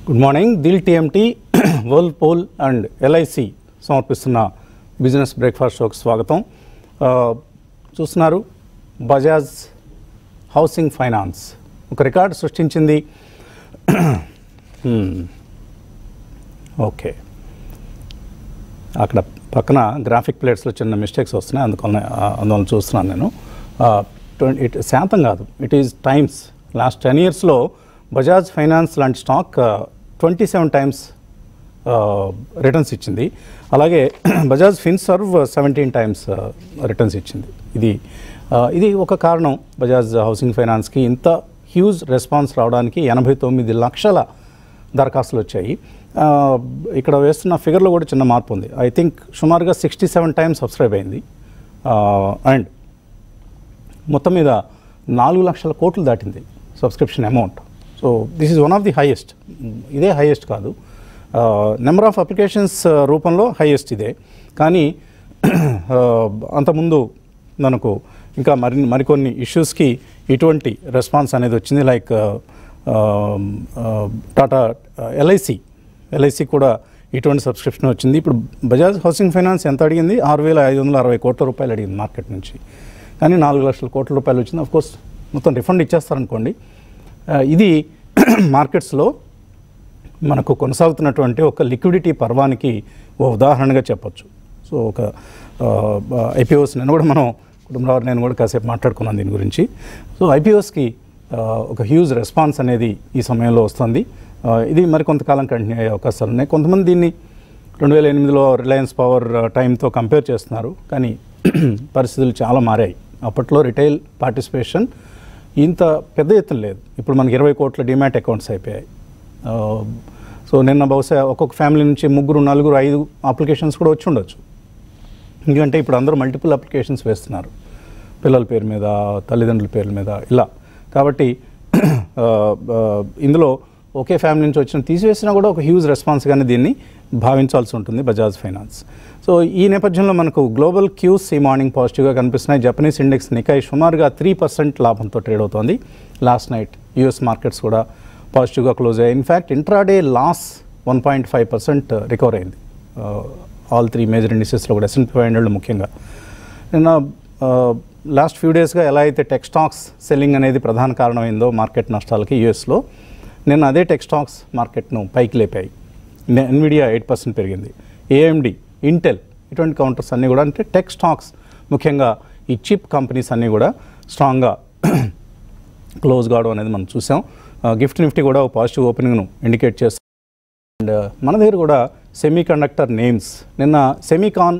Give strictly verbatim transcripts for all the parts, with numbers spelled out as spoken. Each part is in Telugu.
Good morning. Dil TMT, Whirlpool and LIC సమర్పిస్తున్న బిజినెస్ బ్రేక్ఫాస్ట్ షోకి స్వాగతం. చూస్తున్నారు, బజాజ్ హౌసింగ్ ఫైనాన్స్ ఒక రికార్డు సృష్టించింది. ఓకే, అక్కడ పక్కన గ్రాఫిక్ ప్లేట్స్లో చిన్న మిస్టేక్స్ వస్తున్నాయి, అందుకని అందువల్ల చూస్తున్నాను నేను. ట్వంటీ ఇట్ శాతం కాదు, it is times. Last ten ఇయర్స్లో బజాజ్ ఫైనాన్స్ లాంటి stock twenty seven times returns ఇచ్చింది. అలాగే Bajaj Finserv seventeen times returns ఇచ్చింది. ఇది ఇది ఒక కారణం బజాజ్ హౌసింగ్ ఫైనాన్స్కి ఇంత హ్యూజ్ రెస్పాన్స్ రావడానికి. ఎనభై తొమ్మిది లక్షల దరఖాస్తులు వచ్చాయి. ఇక్కడ వేస్తున్న ఫిగర్లో కూడా చిన్న మార్పు ఉంది. ఐ థింక్ సుమారుగా సిక్స్టీ సెవెన్ టైమ్స్ సబ్స్క్రైబ్ అయింది. అండ్ మొత్తం మీద నాలుగు లక్షల కోట్లు దాటింది subscription amount. So this is one of the highest. ఇదే హైయెస్ట్ కాదు, నెంబర్ ఆఫ్ అప్లికేషన్స్ రూపంలో హైయెస్ట్ ఇదే. కానీ అంతకుముందు మనకు ఇంకా మరి మరికొన్ని ఇష్యూస్కి ఇటువంటి రెస్పాన్స్ అనేది వచ్చింది. లైక్ టాటా ఎల్ఐసి ఎల్ఐసి కూడా ఇటువంటి సబ్స్క్రిప్షన్ వచ్చింది. ఇప్పుడు బజాజ్ హౌసింగ్ ఫైనాన్స్ ఎంత అడిగింది? ఆరు వేల ఐదు వందల అరవై కోట్ల రూపాయలు అడిగింది మార్కెట్ నుంచి. కానీ నాలుగు లక్షల కోట్ల రూపాయలు వచ్చింది. అఫ్కోర్స్ మొత్తం రిఫండ్ ఇచ్చేస్తారనుకోండి. ఇది మార్కెట్స్లో మనకు కొనసాగుతున్నటువంటి ఒక లిక్విడిటీ పర్వానికి ఓ ఉదాహరణగా చెప్పచ్చు. సో ఒక ఐపీఓస్ నేను కూడా మనం కుటుంబరావు నేను కూడా కాసేపు మాట్లాడుకున్నాను దీని గురించి. సో ఐపీఓస్కి ఒక హ్యూజ్ రెస్పాన్స్ అనేది ఈ సమయంలో వస్తుంది. ఇది మరి కొంతకాలం కంటిన్యూ అయ్యే అవకాశాలు ఉన్నాయి. కొంతమంది దీన్ని రెండు వేల ఎనిమిదిలో రిలయన్స్ పవర్ టైంతో కంపేర్ చేస్తున్నారు. కానీ పరిస్థితులు చాలా మారాయి. అప్పట్లో రిటైల్ పార్టిసిపేషన్ ఇంత పెద్ద ఎత్తున లేదు. ఇప్పుడు మనకి ఇరవై కోట్ల డిమాట్ అకౌంట్స్ అయిపోయాయి. సో నిన్న బహుశా ఒక్కొక్క ఫ్యామిలీ నుంచి ముగ్గురు నలుగురు ఐదు అప్లికేషన్స్ కూడా వచ్చి ఉండొచ్చు. ఎందుకంటే ఇప్పుడు అందరూ మల్టిపుల్ అప్లికేషన్స్ వేస్తున్నారు, పిల్లల పేరు మీద, తల్లిదండ్రుల పేర్ల మీద, ఇలా. కాబట్టి ఇందులో ఒకే ఫ్యామిలీ నుంచి వచ్చిన తీసివేసినా కూడా ఒక హ్యూజ్ రెస్పాన్స్గానే దీన్ని భావించాల్సి ఉంటుంది బజాజ్ ఫైనాన్స్. సో ఈ నేపథ్యంలో మనకు గ్లోబల్ క్యూస్ ఈ మార్నింగ్ పాజిటివ్గా కనిపిస్తున్నాయి. జపనీస్ ఇండెక్స్ నికాయ్ సుమారుగా త్రీ పర్సెంట్ లాభంతో ట్రేడ్ అవుతోంది. లాస్ట్ నైట్ యూఎస్ మార్కెట్స్ కూడా పాజిటివ్గా క్లోజ్ అయ్యాయి. In fact intraday loss one point five percent recover అయింది ఆల్ త్రీ మేజర్ ఇండిసెస్లో కూడా, ఎస్ఎంపీ ఫైవ్ హండ్రెడ్ ముఖ్యంగా. నిన్న లాస్ట్ ఫ్యూ డేస్గా ఎలా అయితే టెక్ స్టాక్స్ సెల్లింగ్ అనేది ప్రధాన కారణమైందో మార్కెట్ నష్టాలకి యూఎస్లో, నిన్న అదే టెక్ స్టాక్స్ మార్కెట్ను పైకి లేపాయి. ఎన్విడియా ఎయిట్ పర్సెంట్ పెరిగింది. ఏఎండి, ఇంటెల్, ఇటువంటి కౌంటర్స్ అన్నీ కూడా, అంటే టెక్ స్టాక్స్ ముఖ్యంగా ఈ చిప్ కంపెనీస్ అన్నీ కూడా స్ట్రాంగ్గా క్లోజ్ కావడం అనేది మనం చూసాం. గిఫ్ట్ నిఫ్టీ కూడా ఒక పాజిటివ్ ఓపెనింగ్ను ఇండికేట్ చేస్తాం. అండ్ మన దగ్గర కూడా సెమీ కండక్టర్ నేమ్స్, నిన్న సెమీకాన్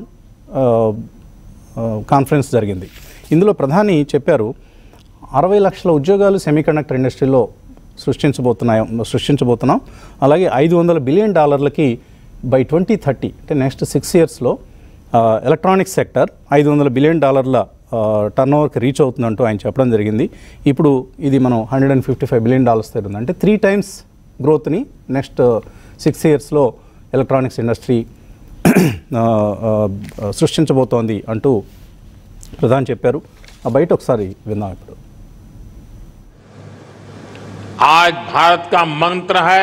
కాన్ఫరెన్స్ జరిగింది. ఇందులో ప్రధాని చెప్పారు అరవై లక్షల ఉద్యోగాలు సెమీ కండక్టర్ ఇండస్ట్రీలో సృష్టించబోతున్నాయి సృష్టించబోతున్నాం అలాగే ఐదు వందల బిలియన్ డాలర్లకి బై ట్వంటీ థర్టీ అంటే నెక్స్ట్ సిక్స్ ఇయర్స్లో ఎలక్ట్రానిక్స్ సెక్టర్ ఐదు వందల బిలియన్ డాలర్ల టర్న్ ఓవర్కి రీచ్ అవుతుందంటూ ఆయన చెప్పడం జరిగింది. ఇప్పుడు ఇది మనం hundred and fifty five billion dollars తగ్గింది. అంటే త్రీ టైమ్స్ గ్రోత్ని నెక్స్ట్ సిక్స్ ఇయర్స్లో ఎలక్ట్రానిక్స్ ఇండస్ట్రీ సృష్టించబోతోంది అంటూ ప్రధాని చెప్పారు. ఆ బయట ఒకసారి విన్నాం ఇప్పుడు. आज भारत का मंत्र है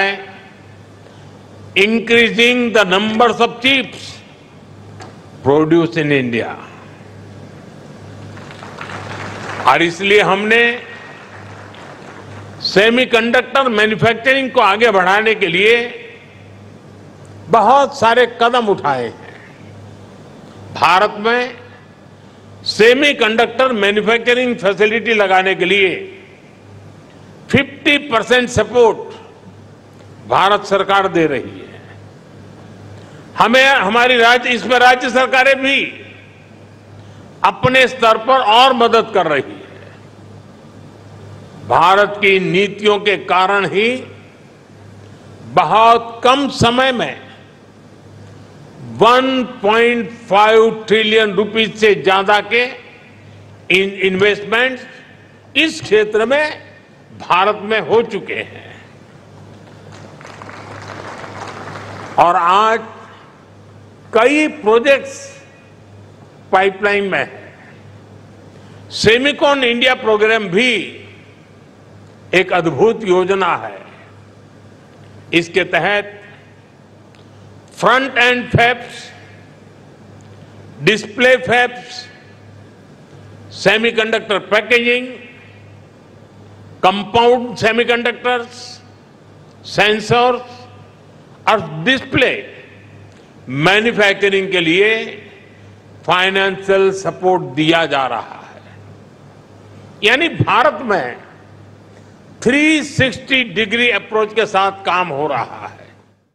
increasing the numbers of chips produce in India, और इसलिए हमने सेमीकंडक्टर मैन्युफैक्चरिंग को आगे बढ़ाने के लिए बहुत सारे कदम उठाए हैं. भारत में सेमीकंडक्टर मैन्युफैक्चरिंग फैसिलिटी लगाने के लिए फिफ्टी परसेंट सपोर्ट भारत सरकार दे रही है. हमें हमारी राज्य इसमें राज्य सरकारें भी अपने स्तर पर और मदद कर रही है. भारत की नीतियों के कारण ही बहुत कम समय में one point five trillion rupees से ज्यादा के इन इन्वेस्टमेंट्स इस क्षेत्र में भारत में हो चुके हैं. और आज कई प्रोजेक्ट्स पाइपलाइन में है. सेमिकॉन इंडिया प्रोग्राम भी एक अद्भुत योजना है. इसके तहत front end fabs, display fabs, semiconductor packaging, compound semiconductors, sensors और डिस्प्ले मैन्युफैक्चरिंग के लिए फाइनेंशियल सपोर्ट दिया जा रहा है। यानी भारत में तीन सौ साठ डिग्री अप्रोच के साथ काम हो रहा है।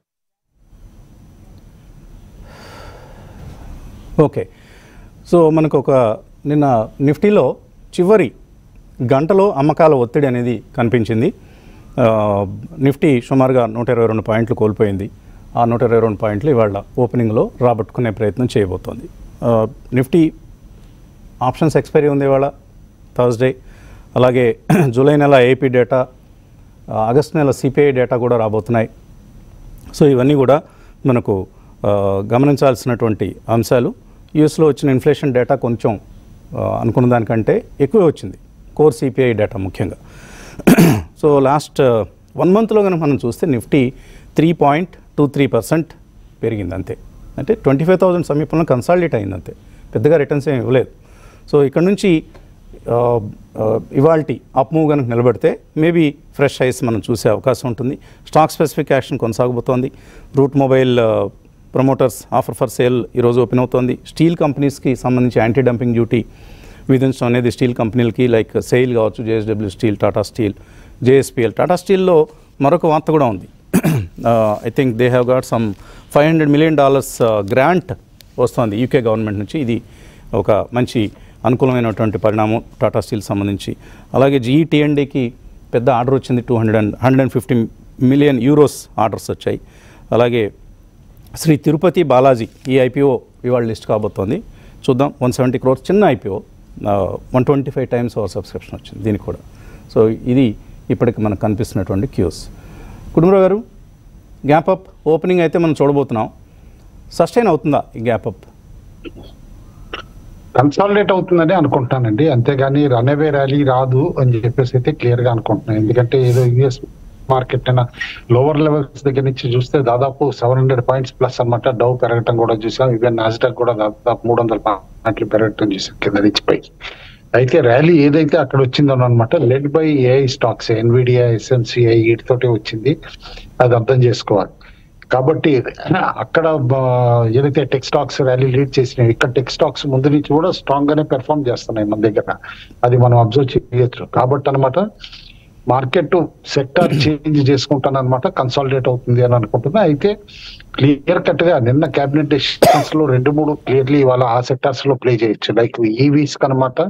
ఓకే, సో మనకు ఒక నిన్న నిఫ్టీలో చివరి గంటలో అమ్మకాల ఒత్తిడి అనేది కనిపించింది. ఆ, నిఫ్టీ సుమారుగా నూట ఇరవై రెండు పాయింట్లు కోల్పోయింది. ఆ నూట ఇరవై రెండు పాయింట్లు ఇవాళ ఓపెనింగ్లో రాబట్టుకునే ప్రయత్నం చేయబోతోంది. ఆ, నిఫ్టీ ఆప్షన్స్ ఎక్స్పైరీ ఉంది ఇవాళ థర్స్డే. అలాగే జూలై నెల ఏపీ డేటా, ఆగస్ట్ నెల సిపిఐ డేటా కూడా రాబోతున్నాయి. సో ఇవన్నీ కూడా మనకు ఆ, గమనించాల్సినటువంటి అంశాలు. యూఎస్లో వచ్చిన ఇన్ఫ్లేషన్ డేటా కొంచెం ఆ, అనుకున్న దానికంటే ఎక్కువే వచ్చింది, కోర్ సిపిఐ డేటా ముఖ్యంగా. సో లాస్ట్ వన్ మంత్లో కనుక మనం చూస్తే Nifty three point two three percent పెరిగింది అంతే. అంటే ట్వంటీ ఫైవ్ థౌసండ్ సమీపంలో కన్సాలిడేట్ అయింది అంతే, పెద్దగా రిటర్న్స్ ఏమి ఇవ్వలేదు. సో ఇక్కడ నుంచి ఇవాల్టి అప్ మూవ్ కనుక నిలబడితే మేబీ ఫ్రెష్ హైస్ మనం చూసే అవకాశం ఉంటుంది. స్టాక్ స్పెసిఫిక్ యాక్షన్ కొనసాగబోతోంది. Route Mobile promoters offer for sale ఈరోజు ఓపెన్ అవుతోంది. స్టీల్ కంపెనీస్కి సంబంధించి యాంటీ డంపింగ్ డ్యూటీ విధించడం అనేది స్టీల్ కంపెనీలకి లైక్ సెయిల్ కావచ్చు, JSW Steel, Tata Steel, JSPL. Tata స్టీల్లో మరొక వార్త కూడా ఉంది. I think they have got some five hundred million dollars grant వస్తుంది యూకే గవర్నమెంట్ నుంచి. ఇది ఒక మంచి అనుకూలమైనటువంటి పరిణామం టాటా స్టీల్ సంబంధించి. అలాగే జీఈ టీఎండీకి పెద్ద ఆర్డర్ వచ్చింది, two hundred and hundred and fifty million euros orders వచ్చాయి. అలాగే శ్రీ తిరుపతి బాలాజీ ఈ ఐపీఓ ఇవాళ లిస్ట్ కాబోతోంది. చూద్దాం, వన్ సెవెంటీ క్రోర్స్ చిన్న IPO, one twenty five times over subscription వచ్చింది దీనికి కూడా. సో ఇది ఇప్పటికి మనకు కనిపిస్తున్నటువంటి క్యూస్. కుటుంబరావు గారు, గ్యాప్ అప్ ఓపెనింగ్ అయితే మనం చూడబోతున్నాం. సస్టైన్ అవుతుందా ఈ గ్యాప్ అప్? కన్సాలిడేట్ అవుతుందని అనుకుంటున్నానండి, అంతేగాని రన్ అవే ర్యాలీ రాదు అని చెప్పేసి అయితే క్లియర్ గా అనుకుంటున్నాను. ఎందుకంటే ఏదో యూఎస్ మార్కెట్ అయినా లోవర్ లెవెల్స్ దగ్గర నుంచి చూస్తే దాదాపు సెవెన్ హండ్రెడ్ పాయింట్స్ ప్లస్ అనమాట. డౌ పెరగటం కూడా చూసాం, ఈవెన్ నాస్డాక్ కూడా దాదాపు మూడు వందల పాయింట్లు పెరగటం చూసాం కింద నుంచి పైకి. అయితే ర్యాలీ ఏదైతే అక్కడ వచ్చిందో అనమాట led by AI stocks, Nvidia, SMCI వీటితోటే వచ్చింది, అది అర్థం చేసుకోవాలి. కాబట్టి అక్కడ ఏదైతే టెక్ స్టాక్స్ ర్యాలీ లీడ్ చేసినాయి, ఇక్కడ టెక్ స్టాక్స్ ముందు నుంచి కూడా స్ట్రాంగ్ గానే పెర్ఫార్మ్ చేస్తున్నాయి మన దగ్గర, అది మనం అబ్జర్వ్ చేయొచ్చు. కాబట్టి అనమాట మార్కెట్ సెక్టర్ చేంజ్ చేసుకుంటాను అనమాట, కన్సాలిడేట్ అవుతుంది అని అనుకుంటున్నా. అయితే క్లియర్ కట్ గా నిన్న క్యాబినెట్ డెసిషన్స్ లో రెండు మూడు క్లియర్లీ ఇవాళ ఆ సెక్టార్స్ లో ప్లే చేయొచ్చు. లైక్ ఈవీస్ కనమాట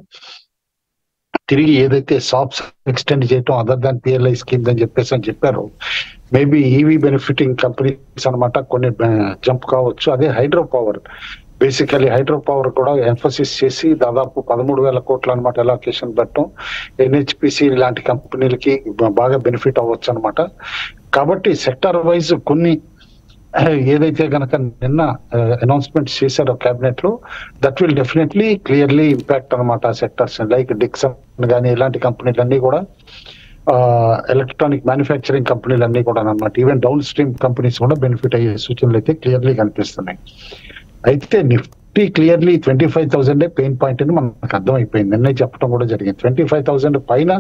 తిరిగి ఏదైతే షాప్స్ ఎక్స్టెండ్ చేయటం అదర్ దాన్ పిఎల్ఐ స్కీమ్స్ అని చెప్పేసి అని చెప్పారు, మేబీ ఈవీ బెనిఫిటింగ్ కంపెనీస్ అనమాట కొన్ని జంప్ కావచ్చు. అదే hydro power, basically hydro power కూడా ఎంఫోసిస్ చేసి దాదాపు పదమూడు వేల కోట్లు అనమాట ఎలాకేషన్ పెట్టడం, ఎన్హెచ్పిసి లాంటి కంపెనీలకి బాగా బెనిఫిట్ అవ్వచ్చు అనమాట. కాబట్టి సెక్టర్ వైజ్ కొన్ని ఏదైతే కనుక నిన్న అనౌన్స్మెంట్స్ చేశారో క్యాబినెట్ లో, that will definitely clearly impact అనమాట సెక్టర్స్ లైక్ డిక్సన్ కానీ ఇలాంటి కంపెనీలన్నీ కూడా, ఎలక్ట్రానిక్ మ్యానుఫ్యాక్చరింగ్ కంపెనీలు అన్ని కూడా అనమాట, ఈవెన్ డౌన్ స్ట్రీమ్ కంపెనీస్ కూడా బెనిఫిట్ అయ్యే సూచనలు అయితే క్లియర్లీ కనిపిస్తున్నాయి. అయితే Nifty clearly twenty five thousand pain point అని మనకు అర్థమైపోయింది, నిన్న చెప్పడం కూడా జరిగింది. ట్వంటీ ఫైవ్ థౌసండ్ పైన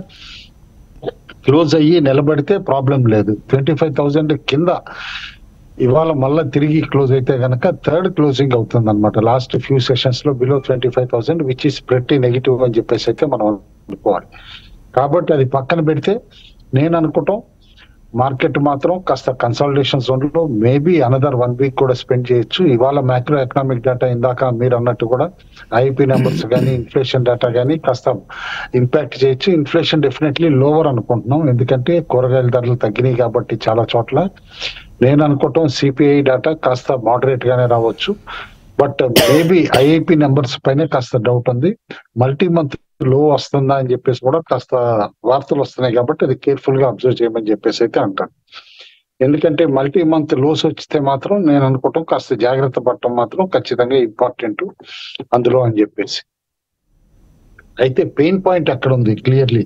క్లోజ్ అయ్యి నిలబడితే ప్రాబ్లం లేదు, ట్వంటీ ఫైవ్ థౌసండ్ కింద ఇవాళ మళ్ళీ తిరిగి క్లోజ్ అయితే కనుక థర్డ్ క్లోజింగ్ అవుతుంది అనమాట లాస్ట్ ఫ్యూ సెషన్స్ లో below twenty five thousand which is pretty negative అని చెప్పేసి అయితే మనం అనుకోవాలి. కాబట్టి అది పక్కన పెడితే నేను అనుకుంటాం మార్కెట్ మాత్రం కాస్త కన్సాలిడేషన్ జోన్ లో మేబీ అనదర్ వన్ వీక్ కూడా స్పెండ్ చేయొచ్చు. ఇవాళ మ్యాక్రో ఎకనామిక్ డేటా ఇందాక మీరు అన్నట్టు కూడా ఐపీ నెంబర్స్ కానీ ఇన్ఫ్లేషన్ డేటా కానీ కాస్త ఇంపాక్ట్ చేయొచ్చు. ఇన్ఫ్లేషన్ డెఫినెట్లీ లోవర్ అనుకుంటున్నాం, ఎందుకంటే కూరగాయల ధరలు తగ్గినాయి కాబట్టి చాలా చోట్ల. నేను అనుకోవటం సిపిఐ డేటా కాస్త మోడరేట్ గానే రావచ్చు, బట్ మేబీ ఐఐపి నెంబర్స్ పైన కాస్త డౌట్ ఉంది. మల్టీ మంత్ లో వస్తుందా అని చెప్పేసి కూడా కాస్త వార్తలు వస్తున్నాయి కాబట్టి అది కేర్ఫుల్ గా అబ్జర్వ్ చేయమని చెప్పేసి అయితే అంటాను. ఎందుకంటే మల్టీ మంత్ లోస్ వచ్చితే మాత్రం నేను అనుకోవటం కాస్త జాగ్రత్త పడటం మాత్రం ఖచ్చితంగా ఇంపార్టెంట్ అందులో అని చెప్పేసి. అయితే పెయిన్ పాయింట్ ఎక్కడ ఉంది క్లియర్లీ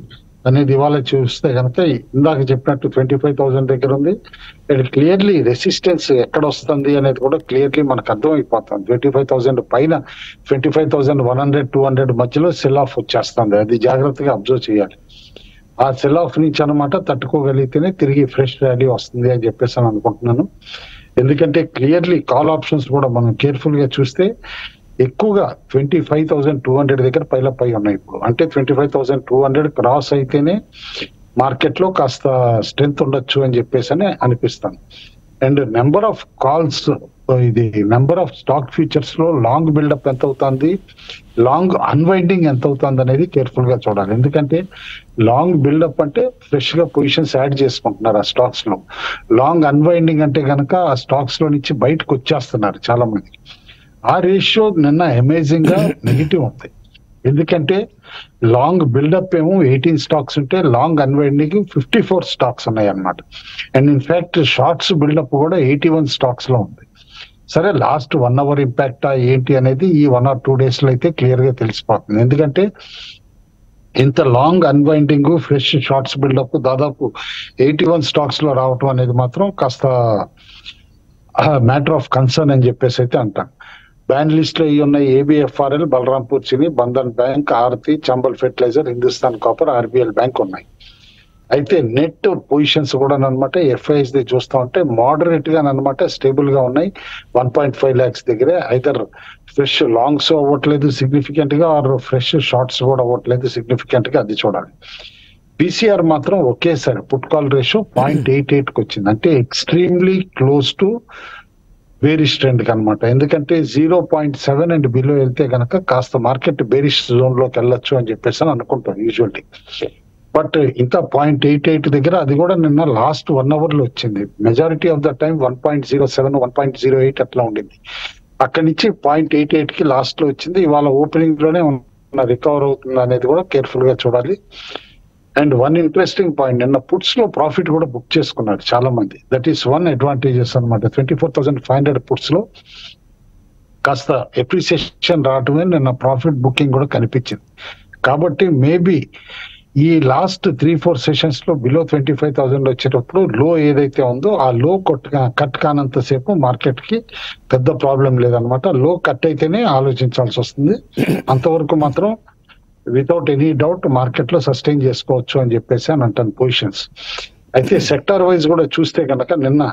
అనేది ఇవాళ చూస్తే కనుక ఇందాక చెప్పినట్టు ట్వంటీ ఫైవ్ థౌసండ్ దగ్గర ఉంది. అండ్ క్లియర్లీ రెసిస్టెన్స్ ఎక్కడ వస్తుంది అనేది కూడా క్లియర్లీ మనకు అర్థమైపోతుంది. ట్వంటీ ఫైవ్ థౌసండ్ పైన twenty five thousand one hundred two hundred మధ్యలో సెల్ ఆఫ్ వచ్చేస్తుంది. అది జాగ్రత్తగా అబ్జర్వ్ చేయాలి. ఆ సెల్ ఆఫ్ నుంచి అనమాట తట్టుకోగలిగితేనే తిరిగి ఫ్రెష్ ర్యాలీ వస్తుంది అని చెప్పేసి అని అనుకుంటున్నాను. ఎందుకంటే క్లియర్లీ కాల్ ఆప్షన్స్ కూడా మనం కేర్ఫుల్ గా చూస్తే ఎక్కువగా twenty five thousand two hundred దగ్గర పైలప్ అయి ఉన్నాయి ఇప్పుడు. అంటే twenty five thousand two hundred cross అయితేనే మార్కెట్ లో కాస్త స్ట్రెంత్ ఉండొచ్చు అని చెప్పేసి అని అనిపిస్తాను. అండ్ నెంబర్ ఆఫ్ కాల్స్, ఇది నెంబర్ ఆఫ్ స్టాక్ ఫ్యూచర్స్ లో లాంగ్ బిల్డప్ ఎంత అవుతుంది, లాంగ్ అన్వైండింగ్ ఎంత అవుతుంది అనేది కేర్ఫుల్ గా చూడాలి. ఎందుకంటే లాంగ్ బిల్డప్ అంటే ఫ్రెష్ గా పొజిషన్స్ యాడ్ చేసుకుంటున్నారు ఆ స్టాక్స్ లో. లాంగ్ అన్వైండింగ్ అంటే కనుక ఆ స్టాక్స్ లో నుంచి బయటకు వచ్చేస్తున్నారు చాలా మంది. ఆ రేషియో నిన్న అమేజింగ్ గా నెగిటివ్ ఉంది. ఎందుకంటే లాంగ్ బిల్డప్ ఏమో ఎయిటీన్ స్టాక్స్ ఉంటే long unwinding fifty four stocks ఉన్నాయి అన్నమాట. అండ్ ఇన్ఫాక్ట్ షార్ట్స్ బిల్డప్ కూడా ఎయిటీ వన్ స్టాక్స్ లో ఉంది. సరే, లాస్ట్ వన్ అవర్ ఇంపాక్ట్ ఏంటి అనేది ఈ వన్ ఆర్ టూ డేస్ లో అయితే క్లియర్ గా తెలిసిపోతుంది. ఎందుకంటే ఇంత long unwinding fresh shorts buildup దాదాపు ఎయిటీ వన్ స్టాక్స్ లో రావటం అనేది మాత్రం కాస్త మ్యాటర్ ఆఫ్ కన్సర్న్ అని చెప్పేసి అయితే అంటాం. బ్యాన్ లిస్ట్ లో ఉన్నాయి ABFRL, Balrampur Chini, Bandhan Bank, Aarti, Chambal Fertiliser, Hindustan Copper, RBL Bank ఉన్నాయి. అయితే నెట్ పొజిషన్స్ కూడా అనమాట ఎఫ్ఐఎస్ ది చూస్తా ఉంటే మోడరేట్ గా అనమాట స్టేబుల్ గా ఉన్నాయి. వన్ పాయింట్ ఫైవ్ ల్యాక్స్ దగ్గరే ఐదర్ ఫ్రెష్ లాంగ్స్ అవ్వట్లేదు సిగ్నిఫికెంట్ గా, ఆర్ ఫ్రెష్ షార్ట్స్ కూడా అవ్వట్లేదు సిగ్నిఫికెంట్ గా, అది చూడాలి. పీసీఆర్ మాత్రం ఒకేసారి put call ratio point eight eight కి వచ్చింది. అంటే extremely close to bearish trend కి అనమాట. ఎందుకంటే zero point seven and below వెళ్తే కనుక కాస్త మార్కెట్ బేరిష్ జోన్ లోకి వెళ్ళొచ్చు అని చెప్పేసి అని అనుకుంటాం యూజువల్లీ. బట్ ఇంకా పాయింట్ ఎయిట్ ఎయిట్ దగ్గర అది కూడా నిన్న లాస్ట్ వన్ అవర్ లో వచ్చింది. Majority of the time one point zero seven one point zero eight అట్లా ఉండింది. అక్కడి నుంచి పాయింట్ ఎయిట్ ఎయిట్ కి లాస్ట్ లో వచ్చింది. ఇవాళ ఓపెనింగ్ లోనే రికవర్ అవుతుంది అనేది కూడా కేర్ఫుల్ గా చూడాలి. అండ్ వన్ ఇంట్రెస్టింగ్ పాయింట్, నిన్న పుట్స్ లో ప్రాఫిట్ కూడా బుక్ చేసుకున్నారు చాలా మంది. దట్ ఈస్ వన్ అడ్వాంటేజెస్ అనమాట. Twenty four thousand five hundred puts లో కాస్త ఎప్రిసియేషన్ రావటమే నిన్న ప్రాఫిట్ బుకింగ్ కూడా కనిపించింది. కాబట్టి మేబీ ఈ లాస్ట్ త్రీ ఫోర్ సెషన్స్ లో బిలో ట్వంటీ ఫైవ్ థౌసండ్ వచ్చేటప్పుడు లో ఏదైతే ఉందో ఆ లో కట్ కట్ కానంత సేపు మార్కెట్ కి పెద్ద ప్రాబ్లం లేదనమాట. లో కట్ అయితేనే ఆలోచించాల్సి వస్తుంది. అంతవరకు మాత్రం వితౌట్ ఎనీ డౌట్ మార్కెట్ లో సస్టైన్ చేసుకోవచ్చు అని చెప్పేసి అని అంటాను పొజిషన్స్. అయితే సెక్టార్ వైజ్ కూడా చూస్తే కనుక నిన్న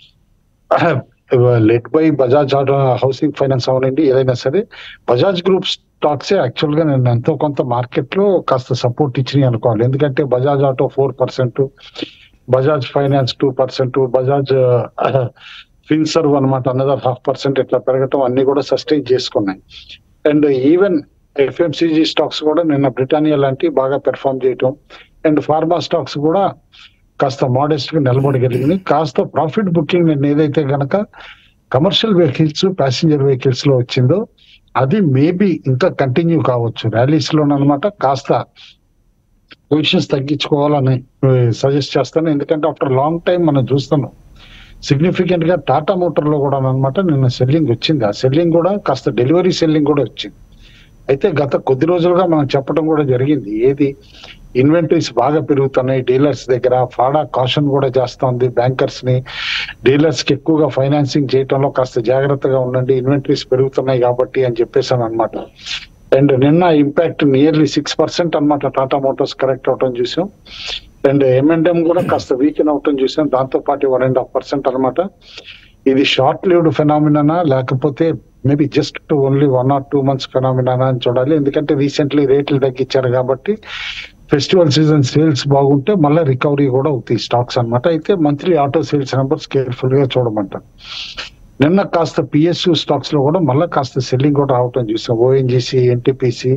led by Bajaj Housing Finance అవనండి, ఏదైనా సరే బజాజ్ గ్రూప్ స్టాక్స్ యాక్చువల్ గా నేను ఎంతో కొంత మార్కెట్ లో కాస్త సపోర్ట్ ఇచ్చినాయి అనుకోవాలి. ఎందుకంటే Bajaj Auto four percent, Bajaj Finance two percent, Bajaj Finserv అనమాట అనదర్ హాఫ్ పర్సెంట్ ఇట్లా పెరగటం అన్ని కూడా సస్టైన్ చేసుకున్నాయి. అండ్ ఈవెన్ ఎఫ్ఎంసీజీ స్టాక్స్ కూడా నిన్న బ్రిటానియా లాంటి బాగా పెర్ఫార్మ్ చేయటం, అండ్ ఫార్మా స్టాక్స్ కూడా కాస్త మోడెస్ట్ గా నిలబడగలిగింది. కాస్త ప్రాఫిట్ బుకింగ్ నేను ఏదైతే గనక కమర్షియల్ వెహికల్స్, ప్యాసింజర్ వెహికల్స్ లో వచ్చిందో అది మేబీ ఇంకా కంటిన్యూ కావచ్చు ర్యాలీస్ లోనమాట. కాస్త పొజిషన్స్ తగ్గించుకోవాలని సజెస్ట్ చేస్తాను. ఎందుకంటే ఆఫ్టర్ లాంగ్ టైం మనం చూస్తున్నాం సిగ్నిఫికెంట్ గా టాటా మోటార్ లో కూడా అనమాట నిన్న సెల్లింగ్ వచ్చింది. ఆ సెల్లింగ్ కూడా కాస్త డెలివరీ సెల్లింగ్ కూడా వచ్చింది. అయితే గత కొద్ది రోజులుగా మనం చెప్పడం కూడా జరిగింది, ఏది ఇన్వెంటరీస్ బాగా పెరుగుతున్నాయి డీలర్స్ దగ్గర, ఫాడా కాషన్ కూడా చేస్తోంది బ్యాంకర్స్ ని, డీలర్స్ కి ఎక్కువగా ఫైనాన్సింగ్ చేయడంలో కాస్త జాగ్రత్తగా ఉండండి, ఇన్వెంటరీస్ పెరుగుతున్నాయి కాబట్టి అని చెప్పేసాను అనమాట. అండ్ నిన్న ఇంపాక్ట్ నియర్లీ సిక్స్ పర్సెంట్ అనమాట టాటా మోటార్స్ కరెక్ట్ అవటం చూసాం. అండ్ ఎంఎండ్ఎం కూడా కాస్త వీకెన్ అవటం చూసాం. దాంతో పాటు వన్ అండ్ హాఫ్ పర్సెంట్ అనమాట. ఇది షార్ట్ లివ్డ్ ఫెనామినా లేకపోతే maybe just only one or two months phenomena అని చూడాలి. ఎందుకంటే రీసెంట్లీ రేట్లు తగ్గించారు కాబట్టి ఫెస్టివల్ సీజన్ సేల్స్ బాగుంటే మళ్ళీ రికవరీ కూడా అవుతాయి స్టాక్స్ అనమాట. అయితే monthly auto sales numbers careful గా చూడమంటారు. నిన్న కాస్త పిఎస్యూ స్టాక్స్ లో కూడా మళ్ళీ కాస్త సెల్లింగ్ కూడా రావటం చూసాం. ONGC, NTPC,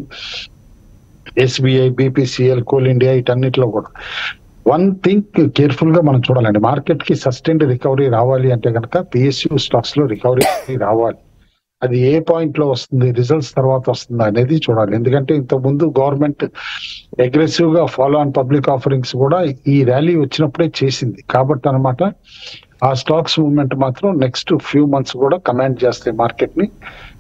SBI, BPCL, Coal India వీటన్నిటిలో కూడా వన్ థింగ్ కేర్ఫుల్ గా మనం చూడాలండి. మార్కెట్ కి సస్టైన్డ్ రికవరీ రావాలి అంటే కనుక పిఎస్యూ స్టాక్స్ లో రికవరీ రావాలి. అది ఏ పాయింట్ లో వస్తుంది, రిజల్ట్స్ తర్వాత వస్తుందా అనేది చూడాలి. ఎందుకంటే ఇంత ముందు గవర్నమెంట్ అగ్రెసివ్ గా ఫాలో ఆన్ పబ్లిక్ ఆఫరింగ్స్ కూడా ఈ ర్యాలీ వచ్చినప్పుడే చేసింది కాబట్టి అనమాట. ఆ స్టాక్స్ మూవ్మెంట్ మాత్రం నెక్స్ట్ ఫ్యూ మంత్స్ కూడా కమాండ్ చేస్తాయి మార్కెట్ ని.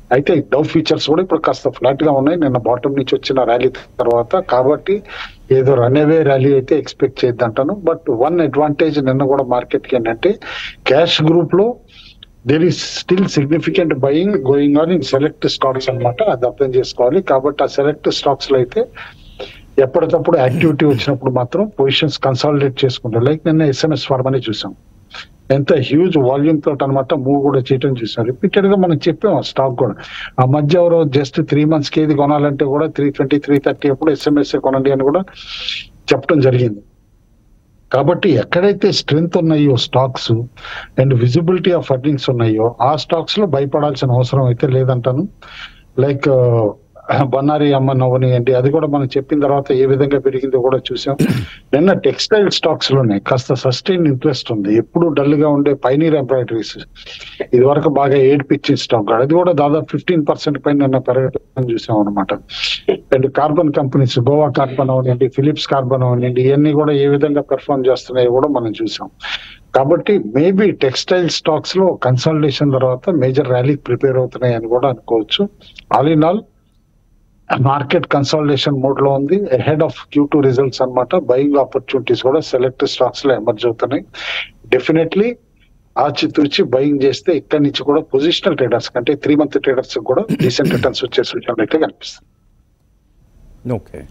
అయితే డౌ ఫ్యూచర్స్ కూడా ఇప్పుడు కాస్త ఫ్లాట్ గా ఉన్నాయి నిన్న బాటమ్ నుంచి వచ్చిన ర్యాలీ తర్వాత. కాబట్టి ఏదో రన్ అవే ర్యాలీ అయితే ఎక్స్పెక్ట్ చేయొద్దంటాను. బట్ వన్ అడ్వాంటేజ్ నిన్న కూడా మార్కెట్ కి ఏంటంటే క్యాష్ గ్రూప్ లో there is still significant buying going on in select stocks అనమాట. అది అర్థం చేసుకోవాలి. కాబట్టి ఆ సెలెక్ట్ స్టాక్స్ లో అయితే ఎప్పటికప్పుడు యాక్టివిటీ వచ్చినప్పుడు మాత్రం పొజిషన్స్ కన్సాలిడేట్ చేసుకుంటారు. లైక్ నిన్న ఎస్ఎంఎస్ ఫార్మని చూసాం, ఎంత హ్యూజ్ వాల్యూమ్ తోటి అనమాట మూవ్ కూడా చేయడం చూసాం. రిపీటెడ్ గా మనం చెప్పాం ఆ స్టాక్ కూడా. ఆ మధ్య ఎవరో జస్ట్ త్రీ మంత్స్ కి ఏది కొనాలంటే కూడా త్రీ ట్వంటీ త్రీ థర్టీ అప్పుడు ఎస్ఎంఎస్ కొనండి అని కూడా చెప్పడం జరిగింది. కాబట్టి ఎక్కడైతే స్ట్రెంగ్త్ ఉన్నాయో stocks and visibility of earnings ఉన్నాయో ఆ స్టాక్స్ లో భయపడాల్సిన అవసరం అయితే లేదంటాను. లైక్ బన్నారి అమ్మన్ అవనియండి, అది కూడా మనం చెప్పిన తర్వాత ఏ విధంగా పెరిగిందో కూడా చూసాం. నిన్న టెక్స్టైల్ స్టాక్స్ లోనే కాస్త సస్టైన్ ఇంట్రెస్ట్ ఉంది. ఎప్పుడు డల్ గా ఉండే పైనీర్ ఎంబ్రాయిడరీస్ ఇది వరకు బాగా ఏడ్పిచ్చిన స్టాక్, అది కూడా దాదాపు ఫిఫ్టీన్ పర్సెంట్ పైన నిన్న పెరగడం చూసాం అనమాట. And carbon companies, Goa Carbon అవనండి, ఫిలిప్స్ కార్బన్ అవనండి, ఇవన్నీ కూడా ఏ విధంగా పెర్ఫార్మ్ చేస్తున్నాయో కూడా మనం చూసాం. కాబట్టి మేబీ టెక్స్టైల్ స్టాక్స్ లో కన్సల్టేషన్ తర్వాత మేజర్ ర్యాలీ ప్రిపేర్ అవుతున్నాయి అని కూడా అనుకోవచ్చు. All in all market consolidation mode లో ఉంది. Head of Q two results అనమాట. బయింగ్ ఆపర్చునిటీస్ కూడా సెలెక్ట్ స్టాక్స్ లో ఎమర్జ్ అవుతున్నాయి. డెఫినెట్లీ ఆచితూచి బయింగ్ చేస్తే ఇక్కడి నుంచి కూడా పొజిషనల్ ట్రేడర్స్ కంటే త్రీ మంత్ ట్రేడర్స్ కూడా డీసెంట్ రిటర్న్స్ వచ్చే సూచనలు అయితే కనిపిస్తుంది. ఓకే,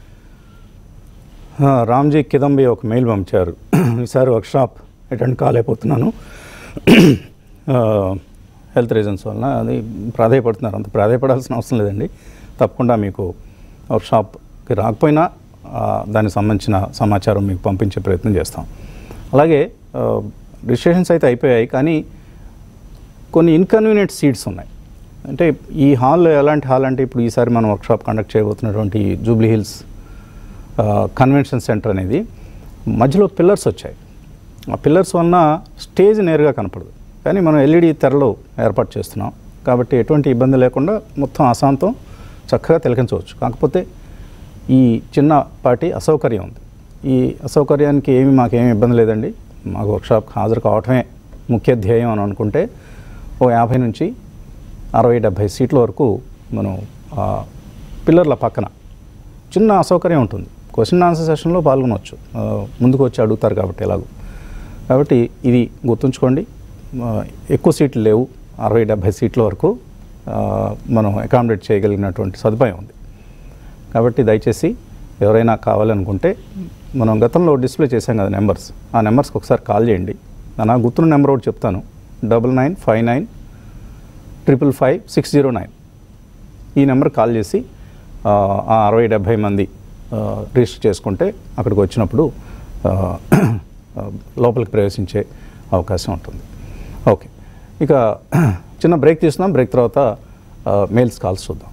రామ్జీ కిదంబి ఒక మెయిల్ పంపించారు, ఈసారి వర్క్ షాప్ అటెండ్ కాలేకపోతున్నాను హెల్త్ రీజన్స్ వలన. అది ప్రాధాయపడుతున్నారు. అంత ప్రాధాయపడాల్సిన అవసరం లేదండి. తప్పకుండా మీకు వర్క్షాప్కి రాకపోయినా దానికి సంబంధించిన సమాచారం మీకు పంపించే ప్రయత్నం చేస్తాం. అలాగే రిజిస్ట్రేషన్స్ అయితే అయిపోయాయి, కానీ కొన్ని ఇన్కన్వీనియంట్ సీట్స్ ఉన్నాయి. అంటే ఈ హాల్ ఎలాంటి హాల్ అంటే ఇప్పుడు ఈసారి మనం వర్క్షాప్ కండక్ట్ చేయబోతున్నటువంటి జూబ్లీ హిల్స్ కన్వెన్షన్ సెంటర్ అనేది మధ్యలో పిల్లర్స్ వచ్చాయి. ఆ పిల్లర్స్ వలన స్టేజ్ నేరుగా కనపడదు, కానీ మనం ఎల్ఈడి తెరలో ఏర్పాటు చేస్తున్నాం కాబట్టి ఎటువంటి ఇబ్బంది లేకుండా మొత్తం అశాంతం చక్కగా తిలకించవచ్చు. కాకపోతే ఈ చిన్నపాటి అసౌకర్యం ఉంది. ఈ అసౌకర్యానికి ఏమి మాకేమీ ఇబ్బంది లేదండి. మాకు వర్క్షాప్కి హాజరు కావటమే ముఖ్య ధ్యేయం అని అనుకుంటే ఓ యాభై నుంచి అరవై డెబ్భై సీట్ల వరకు మనం పిల్లర్ల పక్కన చిన్న అసౌకర్యం ఉంటుంది. క్వశ్చన్ ఆన్సర్ సెషన్లో పాల్గొనవచ్చు, ముందుకు వచ్చి అడుగుతారు కాబట్టి ఎలాగో. కాబట్టి ఇది గుర్తుంచుకోండి. ఎక్కువ సీట్లు లేవు, అరవై డెబ్భై సీట్ల వరకు మనం అకామిడేట్ చేయగలిగినటువంటి సదుపాయం ఉంది. కాబట్టి దయచేసి ఎవరైనా కావాలనుకుంటే మనం గతంలో డిస్ప్లే చేసాం కదా నెంబర్స్, ఆ నెంబర్స్కి ఒకసారి కాల్ చేయండి. నా గుర్తున్న నెంబర్ ఒకటి చెప్తాను, double nine five nine triple five six zero nine. ఈ నెంబర్ కాల్ చేసి ఆ అరవై డెబ్భై మంది రిజిస్టర్ చేసుకుంటే అక్కడికి వచ్చినప్పుడు లోపలికి ప్రవేశించే అవకాశం ఉంటుంది. ఓకే, ఇక చిన్న బ్రేక్ తీసుకున్నాం. బ్రేక్ తర్వాత మెయిల్స్ కాల్స్ చూద్దాం.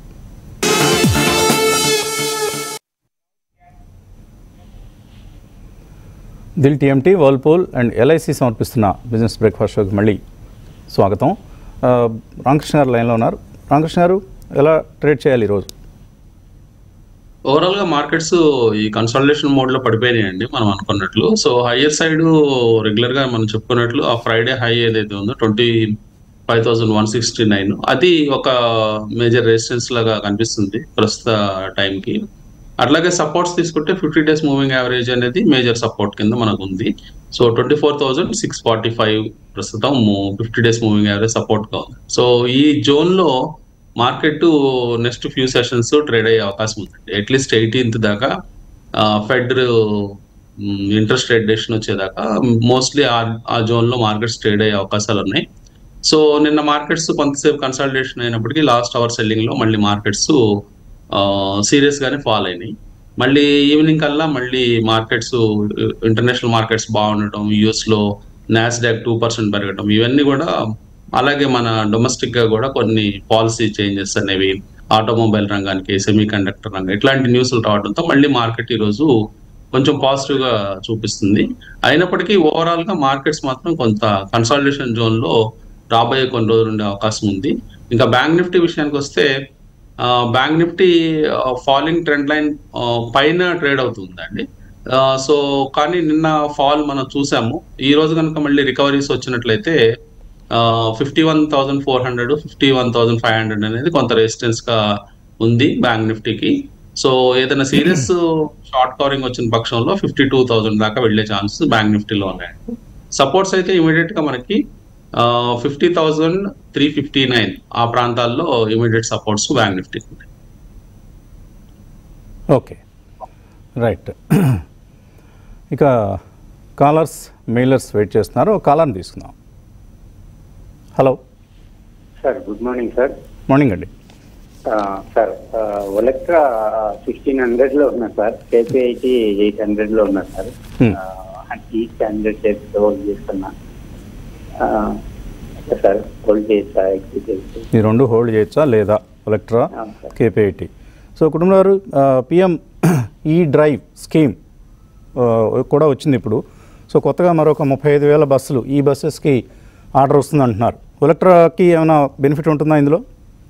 Dil TMT, Whirlpool and LIC సమర్పిస్తున్న బిజినెస్ బ్రేక్ఫాస్ట్ షోకి మళ్ళీ స్వాగతం. రామకృష్ణ గారు లైన్లో ఉన్నారు. రామకృష్ణ గారు, ఎలా ట్రేడ్ చేయాలి ఈరోజు? ఓవరాల్ గా మార్కెట్స్ ఈ కన్సల్టేషన్ మోడ్ లో పడిపోయినాయండి మనం అనుకున్నట్లు. సో హైయర్ సైడ్ రెగ్యులర్ గా మనం చెప్పుకున్నట్లు ఆ ఫ్రైడే హై ఏదైతే ఉందో twenty five thousand one sixty nine అది ఒక మేజర్ రెసిస్టెన్స్ లాగా కనిపిస్తుంది ప్రస్తుత టైంకి. అట్లాగే సపోర్ట్స్ తీసుకుంటే ఫిఫ్టీ డేస్ మూవింగ్ యావరేజ్ అనేది మేజర్ సపోర్ట్ కింద మనకు ఉంది. So twenty four thousand six forty five ప్రస్తుతం fifty days moving average support గా ఉంది. సో ఈ జోన్ లో market next few sessions trade అయ్యే అవకాశం ఉంది. అట్లీస్ట్ ఎయిటీన్త్ దాకా ఫెడ్ ఇంట్రెస్ట్ రేట్ డెసిషన్ వచ్చేదాకా మోస్ట్లీ ఆ జోన్ లో మార్కెట్స్ ట్రేడ్ అయ్యే అవకాశాలు ఉన్నాయి. సో నిన్న మార్కెట్స్ కొంతసేపు కన్సల్టేషన్ అయినప్పటికీ లాస్ట్ అవర్ సెల్లింగ్ లో మళ్ళీ మార్కెట్స్ సీరియస్ గానే ఫాల్ అయినాయి. మళ్ళీ ఈవినింగ్ కల్లా మళ్ళీ మార్కెట్స్ ఇంటర్నేషనల్ మార్కెట్స్ బాగుండటం, యుఎస్ లో నాస్డాక్ టూ పర్సెంట్ పెరగటం, ఇవన్నీ కూడా అలాగే మన డొమెస్టిక్ గా కూడా కొన్ని పాలసీ చేంజెస్ అనేవి ఆటోమొబైల్ రంగానికి, సెమీ కండక్టర్ రంగం ఇట్లాంటి న్యూస్లు రావడంతో మళ్ళీ మార్కెట్ ఈ రోజు కొంచెం పాజిటివ్ గా చూపిస్తుంది. అయినప్పటికీ ఓవరాల్ గా మార్కెట్స్ మాత్రం కొంత కన్సాలిడేషన్ జోన్ లో రాబోయే కొన్ని రోజులు ఉండే అవకాశం ఉంది. ఇంకా బ్యాంక్ నిఫ్టీ విషయానికి వస్తే bank Nifty falling trend line పైన ట్రేడ్ అవుతుందండి. సో కానీ నిన్న ఫాల్ మనం చూసాము. ఈ రోజు కనుక మళ్ళీ రికవరీస్ వచ్చినట్లయితే fifty one thousand four hundred fifty one thousand five hundred అనేది కొంత రెసిస్టెన్స్ గా ఉంది బ్యాంక్ నిఫ్టీకి. సో ఏదైనా సీరియస్ షార్ట్ కవరింగ్ వచ్చిన పక్షంలో ఫిఫ్టీ టూ థౌసండ్ దాకా వెళ్లే ఛాన్స్ బ్యాంక్ నిఫ్టీలో ఉన్నాయండి. సపోర్ట్స్ అయితే ఇమీడియట్ గా మనకి fifty thousand three fifty nine ఆ ప్రాంతాల్లో immediate supports bank Nifty. Okay, right. ఇక కాలర్స్ మెయిలర్స్ వెయిట్ చేస్తున్నారు, కాలర్ని తీసుకుందాం. Hello sir, good morning sir. Morning అండి. సార్, ఒలెక్ట్రా సిక్స్టీన్ హండ్రెడ్ లో ఉన్నా సార్, కేపీఐటీ ఎయిట్ హండ్రెడ్ లో ఉన్నా sir. Each hundred shares hold చేస్తున్నా సార్. హోల్డ్ చేయొచ్చా? ఈ రెండు హోల్డ్ చేయొచ్చా లేదా? ఒలెక్ట్రా, కేపీఐటీ. సో కుటుంబ గారు, పిఎం ఈ డ్రైవ్ స్కీమ్ కూడా వచ్చింది ఇప్పుడు. సో కొత్తగా మరొక ముప్పై ఐదు వేల బస్సులు ఈ బస్సెస్కి ఆర్డర్ వస్తుంది అంటున్నారు. ఒలెక్ట్రాకి ఏమైనా బెనిఫిట్ ఉంటుందా ఇందులో?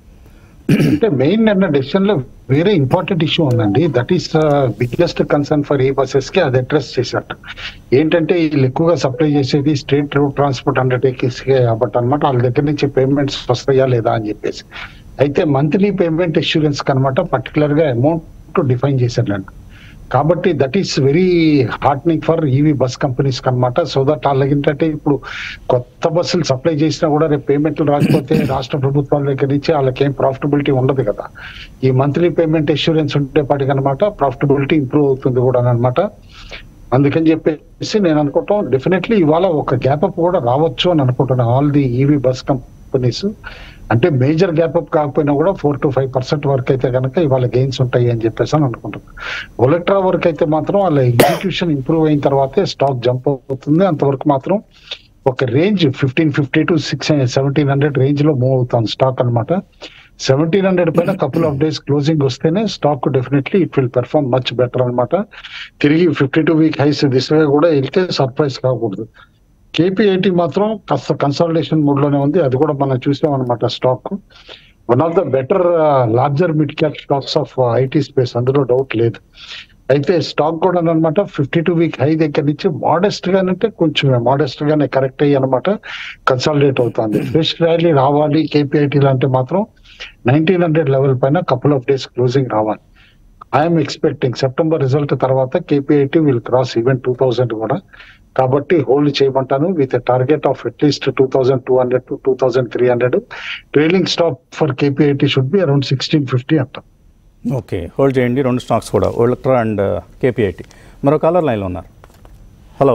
అంటే మెయిన్ అన్న డెసిషన్ లో వేరే ఇంపార్టెంట్ ఇష్యూ ఉందండి. That is biggest concern for ఈ బసెస్ కి. అది అడ్రస్ చేశారు. ఏంటంటే వీళ్ళు ఎక్కువగా సప్లై చేసేది స్టేట్ రోడ్ ట్రాన్స్పోర్ట్ అండర్టేకింగ్స్ కాబట్టి అనమాట. వాళ్ళ దగ్గర నుంచి పేమెంట్స్ వస్తాయా లేదా అని చెప్పేసి. అయితే మంత్లీ పేమెంట్ ఇన్సూరెన్స్ కనమాట పర్టికులర్ గా అమౌంట్ డిఫైన్ చేశారు. కాబట్టి that is very heartening for EV bus companies కనమాట. సో దట్ వాళ్ళకి ఏంటంటే ఇప్పుడు కొత్త బస్సులు సప్లై చేసినా కూడా రేపు పేమెంట్లు రాకపోతే రాష్ట్ర ప్రభుత్వాల దగ్గర నుంచి వాళ్ళకి ఏం ప్రాఫిటబిలిటీ ఉండదు కదా. ఈ మంత్లీ పేమెంట్ ఇన్సూరెన్స్ ఉండేపాటికి అనమాట ప్రాఫిటబిలిటీ ఇంప్రూవ్ అవుతుంది కూడా అనమాట. అందుకని చెప్పేసి నేను అనుకుంటాం డెఫినెట్లీ ఇవాళ ఒక గ్యాప్ అప్ కూడా రావచ్చు అని అనుకుంటున్నాను all the EV bus companies. అంటే మేజర్ గ్యాప్ అప్ కాకపోయినా కూడా ఫోర్ టు ఫైవ్ పర్సెంట్ వరకు అయితే కనుక ఇవాళ గెయిన్స్ ఉంటాయి అని చెప్పేసి అని అనుకుంటున్నాను. ఒలెక్ట్రా వరకు అయితే మాత్రం వాళ్ళ ఎగ్జిక్యూషన్ ఇంప్రూవ్ అయిన తర్వాతే స్టాక్ జంప్ అవుతుంది. అంతవరకు మాత్రం ఒక range fifteen fifty to six seventeen hundred range లో మూవ్ అవుతుంది స్టాక్ అనమాట. సెవెంటీన్ హండ్రెడ్ పైన కపుల్ ఆఫ్ డేస్ క్లోజింగ్ వస్తేనే stock definitely it will perform much better అనమాట. తిరిగి ఫిఫ్టీ టూ వీక్ హైస్ దిశగా కూడా వెళ్తే సర్ప్రైజ్ కాకూడదు. కేపీఐటీ మాత్రం కాస్త కన్సాలిడేషన్ మూడ్ లోనే ఉంది. అది కూడా మనం చూసాం అనమాట. Stock one of the better larger mid cap stocks of IT space, అందులో డౌట్ లేదు. అయితే స్టాక్ కూడా అనమాట ఫిఫ్టీ టూ వీక్ హై దగ్గర నుంచి మోడెస్ట్ గానంటే కొంచెం మోడెస్ట్ గానే కరెక్ట్ అయ్యి అనమాట కన్సాలిడేట్ అవుతుంది. ఫ్రెష్ ర్యాలీ రావాలి కేపీఐటీ అంటే మాత్రం నైన్టీన్ హండ్రెడ్ లెవెల్ పైన కపుల్ ఆఫ్ డేస్ క్లోజింగ్ రావాలి. ఐఎమ్ ఎక్స్పెక్టింగ్ సెప్టెంబర్ రిజల్ట్ తర్వాత KPIT will cross even two thousand కూడా. కాబట్టి హోల్డ్ చేయమంటాను with target of at least two thousand two hundred to two thousand three hundred. Trailing stock for KPIT should be around sixteen fifty అంటాం. ఓకే, హోల్డ్ చేయండి రెండు స్టాక్స్ కూడా, ఒలెక్ట్రా అండ్ కేపీఐటీ. మరో కాలర్ లైన్లో ఉన్నారు. Hello,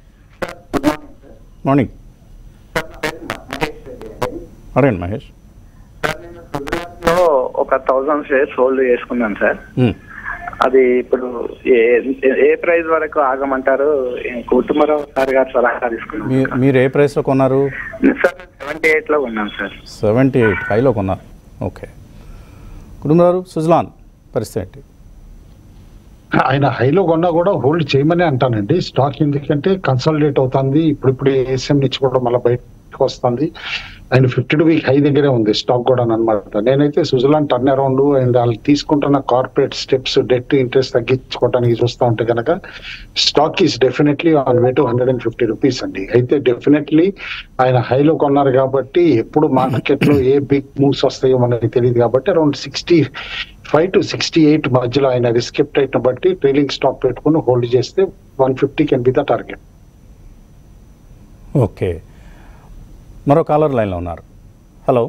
morning. అడగండి మహేష్. ఒక థౌసండ్ షేర్స్ హోల్డ్ చేసుకున్నాను సార్. అది ఇప్పుడు ఏ ఏ ప్రైస్ వరకు ఆగమంటారు? కుటుంబరావు సార్ గారు సలహా తీసుకున్నాను. మీరు ఏ ప్రైస్ లో కొన్నారు? సార్ సెవెంటీ ఎయిట్ లో కొన్నాను సార్. సెవెంటీ ఎయిట్ హైలో కొన్నారు. ఓకే, కుటుంబరావు సుజలాన్ పరిస్థితి ఏంటి? ఆయన హైలో కొన్నా కూడా హోల్డ్ చేయమని అంటానండి. స్టాక్ ఎందుకంటే కన్సాలిడేట్ అవుతుంది. ఇప్పుడు ఇప్పుడు ఏసీఎం నుంచి కూడా మళ్ళీ బయటకు వస్తుంది. And fifty two week high దగ్గరే ఉంది స్టాక్ కూడా అనమాట. నేనైతే సుజలాన్ టర్న్ అరౌండ్ అండ్ వాళ్ళు తీసుకుంటున్న కార్పొరేట్ స్టెప్స్, డెట్ ఇంట్రెస్ట్ తగ్గించుకోవడానికి చూస్తూ ఉంటే కనుక stock is definitely on way to hundred and fifty rupees అండి. అయితే డెఫినెట్లీ ఆయన హైలో కొన్నారు కాబట్టి ఎప్పుడు మార్కెట్ లో ఏ బిగ్ మూవ్స్ వస్తాయో మనకి తెలియదు కాబట్టి around sixty five to sixty eight మధ్యలో ఆయన రిస్క్ రేట్ బట్టి ట్రైలింగ్ స్టాక్ పెట్టుకుని హోల్డ్ చేస్తే one fifty can be the target. Okay, మరో కాలర్ లైన్లో ఉన్నారు. హలో,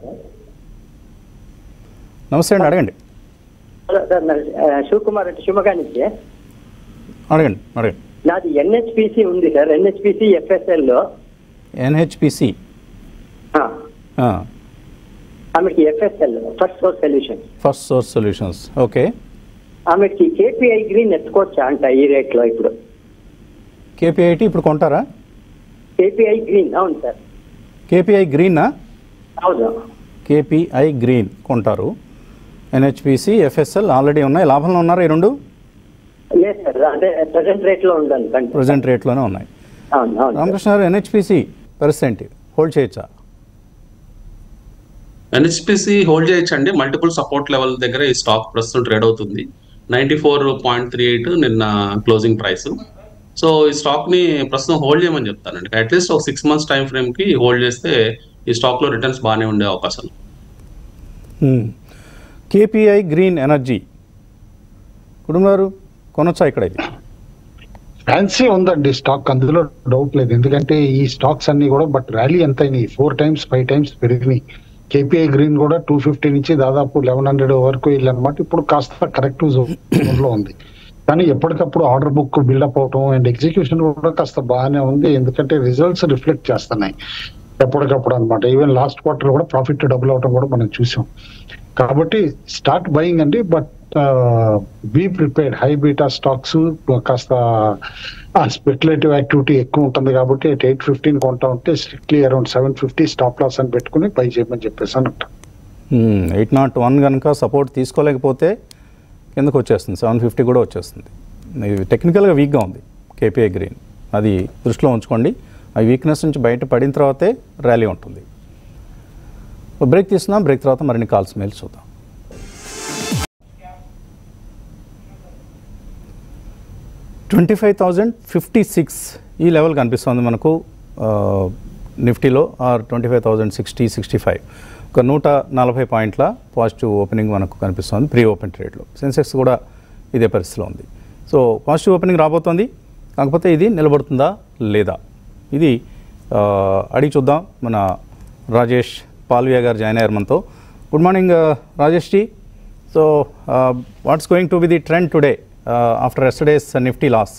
నమస్తే అండి, అడగండి. హలో సార్, శివకుమార్ అంటే శివగా నుంచి. అడగండి అడగండి. నాది ఎన్హెచ్పిసి ఉంది సార్, ఎన్హెచ్పిసి ఎఫ్ఎస్ఎల్ లో. ఎన్హెచ్పిసి ఆమెకి FSL first source solution. First source solutions. Okay, ఆమెకి కేపీఐ గ్రీన్ ఎత్తుకోవచ్చా అంట ఈ రేట్ లో ఇప్పుడు? కేపీఐటీ ఇప్పుడు కొంటారా? కేపీఐ గ్రీన్, అవును సార్. కేపీఐ గ్రీనా? అవును, కేపీఐ గ్రీన్ కొంటారు. ఎన్హెచ్పిసి ఎఫ్ఎస్ఎల్ ఆల్రెడీ ఉన్నాయి. లాభంలో ఉన్నారా ఈ రెండు? లేదు సార్, అంటే ప్రజెంట్ రేట్ లో ఉండాలి. ప్రజెంట్ రేట్లోనే ఉన్నాయి. అవును అవును. రామకృష్ణ గారు, ఎన్హెచ్పిసి పరిస్థితి హోల్డ్ చేయొచ్చా? ఎన్హెచ్పిసి హోల్డ్ చేయొచ్చండి. మల్టిపుల్ సపోర్ట్ లెవెల్ దగ్గర ఈ స్టాక్ ప్రస్తుతం ట్రేడ్ అవుతుంది. Ninety four point three eight నిన్న క్లోజింగ్ ప్రైస్. సో ఈ స్టాక్ ని ప్రస్తుతం హోల్డ్ చేయమని చెప్తానండి. అట్లీస్ట్ ఒక సిక్స్ మంత్స్ టైం ఫ్రేమ్ కి హోల్డ్ చేస్తే ఈ స్టాక్ లో రిటర్న్స్ బాగానే ఉండే అవకాశాలు. కేపీఐ గ్రీన్ ఎనర్జీ కుటుంబారు కొనొచ్చా ఇక్కడ? ఇది ఫ్యాన్సీ ఉందండి స్టాక్, అందులో డౌట్ లేదు. ఎందుకంటే ఈ స్టాక్స్ అన్ని కూడా బట్ ర్యాలీ ఎంత అయినాయి, ఫోర్ టైమ్స్ ఫైవ్ టైమ్స్ పెరిగినాయి. కేపీఐ గ్రీన్ కూడా టూ ఫిఫ్టీ నుంచి దాదాపు లెవెన్ హండ్రెడ్ వరకు వెళ్ళనమాట. ఇప్పుడు కాస్త కరెక్టివ్ జోన్ లో ఉంది. కానీ ఎప్పటికప్పుడు ఆర్డర్ బుక్ బిల్డప్ అవటం అండ్ ఎగ్జిక్యూషన్ కూడా కాస్త బాగానే ఉంది. ఎందుకంటే రిజల్ట్స్ రిఫ్లెక్ట్ చేస్తున్నాయి ఎప్పటికప్పుడు అనమాట. ఈవెన్ లాస్ట్ క్వార్టర్ కూడా ప్రాఫిట్ డబుల్ అవటం కూడా మనం చూసాం. కాబట్టి స్టార్ట్ బయింగ్ అండి, but be prepared. High beta stocks కాస్త స్పెక్యులేటివ్ యాక్టివిటీ ఎక్కువ ఉంటుంది కాబట్టి ఎయిట్ ఫిఫ్టీన్ కొంటా ఉంటే strictly around seven fifty stop loss అని పెట్టుకుని పై చేయమని చెప్పేసి అని అంటాం. ఎయిట్ నాట్ వన్ కనుక సపోర్ట్ తీసుకోలేకపోతే కిందకు వచ్చేస్తుంది, సెవెన్ ఫిఫ్టీ కూడా వచ్చేస్తుంది. ఇది టెక్నికల్గా వీక్గా ఉంది కేపీఐ గ్రీన్, అది దృష్టిలో ఉంచుకోండి. ఆ వీక్నెస్ నుంచి బయట పడిన తర్వాతే ర్యాలీ ఉంటుంది. బ్రేక్ తీసుకున్నాం, బ్రేక్ తర్వాత మరిన్ని కాల్స్ మెయిల్స్ చూద్దాం. Twenty five thousand fifty six ఈ లెవెల్ కనిపిస్తుంది మనకు నిఫ్టీలో, or twenty five thousand sixty sixty five ఒక నూట నలభై పాయింట్ల పాజిటివ్ ఓపెనింగ్ మనకు కనిపిస్తుంది ప్రీ ఓపెన్ ట్రేడ్లో. సెన్సెక్స్ కూడా ఇదే పరిస్థితిలో ఉంది. సో పాజిటివ్ ఓపెనింగ్ రాబోతోంది, కాకపోతే ఇది నిలబడుతుందా లేదా ఇది అడిగి చూద్దాం. మన రాజేష్ పాల్వియా గారు జాయిన్ అయ్యారు మనతో. Good morning Rajesh ji. So what's going to be the trend today after yesterday's uh, Nifty loss?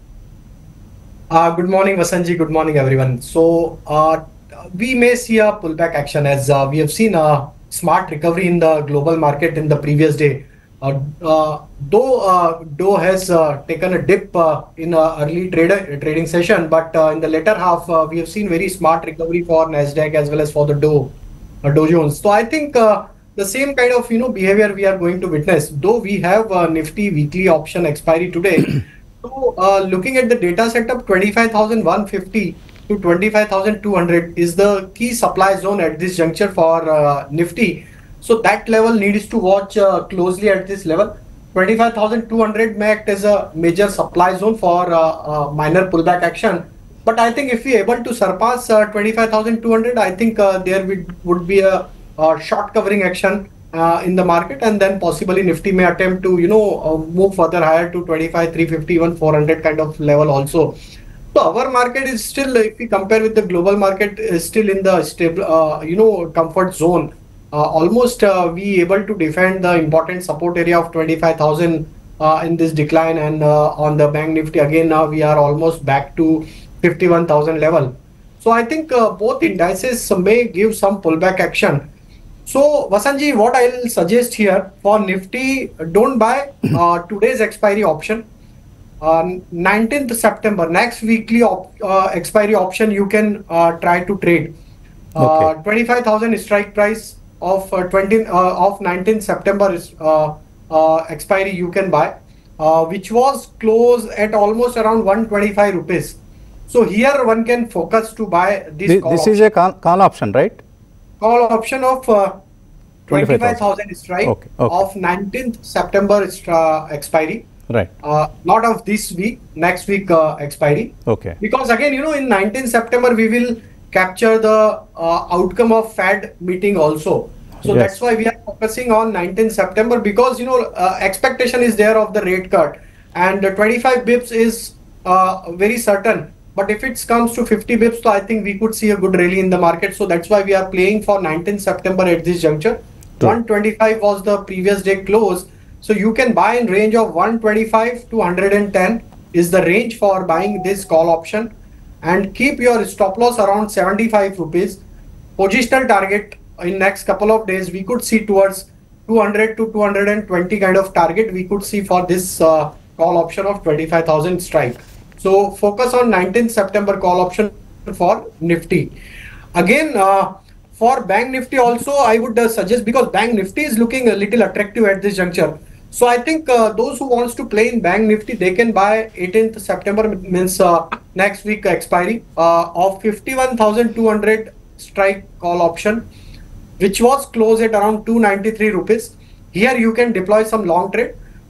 Uh, good morning, Vasanji. Good morning, everyone. So, uh, we may see a pullback action as uh, we have seen a smart recovery in the global market in the previous day. Uh, uh, though uh, Dow has uh, taken a dip uh, in a early trader, trading session, but uh, in the later half, uh, we have seen very smart recovery for Nasdaq as well as for the Dow, uh, Dow Jones. So, I think uh, the same kind of you know behavior we are going to witness, though we have uh, Nifty weekly option expiry today. So uh, looking at the data setup, twenty-five thousand one hundred fifty to twenty-five thousand two hundred is the key supply zone at this juncture for uh, Nifty. So that level needs to watch uh, closely at this level. twenty-five thousand two hundred may act as a major supply zone for uh, uh, minor pullback action. But I think if we are able to surpass uh, twenty-five thousand two hundred, I think uh, there would, would be a Uh, short covering action uh, in the market, and then possibly Nifty may attempt to you know uh, move further higher to twenty-five, three fifty, even four hundred kind of level also. So our market is still, if we compare with the global market, is still in the stable uh, you know comfort zone. Uh, almost uh, we able to defend the important support area of twenty-five thousand uh, in this decline, and uh, on the Bank Nifty again now we are almost back to fifty-one thousand level. So I think uh, both indices may give some pullback action. So Vasanji, what I'll suggest here for Nifty, don't buy uh, today's expiry option. Uh, nineteenth September, next weekly op uh, expiry option you can uh, try to trade. Uh, okay. twenty-five thousand strike price of uh, twenty uh, of nineteenth September is uh, uh, expiry you can buy, uh, which was closed at almost around one twenty-five rupees. So here one can focus to buy this. This, call this option. is a call, call option, right? Call option of uh, twenty-five thousand strike okay, okay. of nineteenth September uh, expiry. Right. Uh, not of this week, next week uh, expiry. Okay. Because again, you know, in nineteenth September we will capture the uh, outcome of Fed meeting also. So yes. That's why we are focusing on nineteenth September, because you know uh, expectation is there of the rate cut, and uh, twenty-five bips is uh, very certain. But if it comes to fifty bips, so I think we could see a good rally in the market. So that's why we are playing for nineteenth September at this juncture. True. one twenty-five was the previous day close. So you can buy in range of one twenty-five to one ten is the range for buying this call option, and keep your stop loss around seventy-five rupees. Positional target in next couple of days we could see towards two hundred to two twenty kind of target we could see for this uh, call option of twenty-five thousand strike. So focus on nineteenth September call option for Nifty. Again, uh, for Bank Nifty also I would uh, suggest, because Bank Nifty is looking a little attractive at this juncture. So I think uh, those who wants to play in Bank Nifty, they can buy eighteenth September, means uh, next week expiry uh, of fifty-one thousand two hundred strike call option, which was closed at around two ninety-three rupees. Here you can deploy some long trade.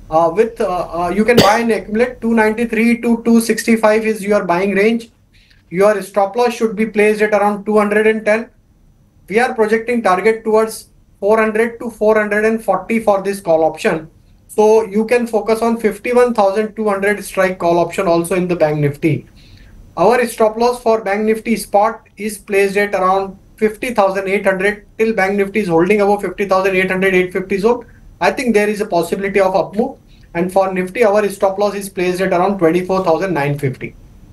Uh, with uh, uh, you can buy and accumulate two ninety-three to two sixty-five is your buying range. Your stop loss should be placed at around two hundred ten. We are projecting target towards four hundred to four forty for this call option. So you can focus on fifty-one thousand two hundred strike call option also in the Bank Nifty. Our stop loss for Bank Nifty spot is placed at around fifty thousand eight hundred. Till Bank Nifty is holding above fifty thousand eight hundred, eight fifty zone, I think there is a possibility of up move. And for Nifty, our stop loss is placed at around twenty-four thousand nine hundred fifty.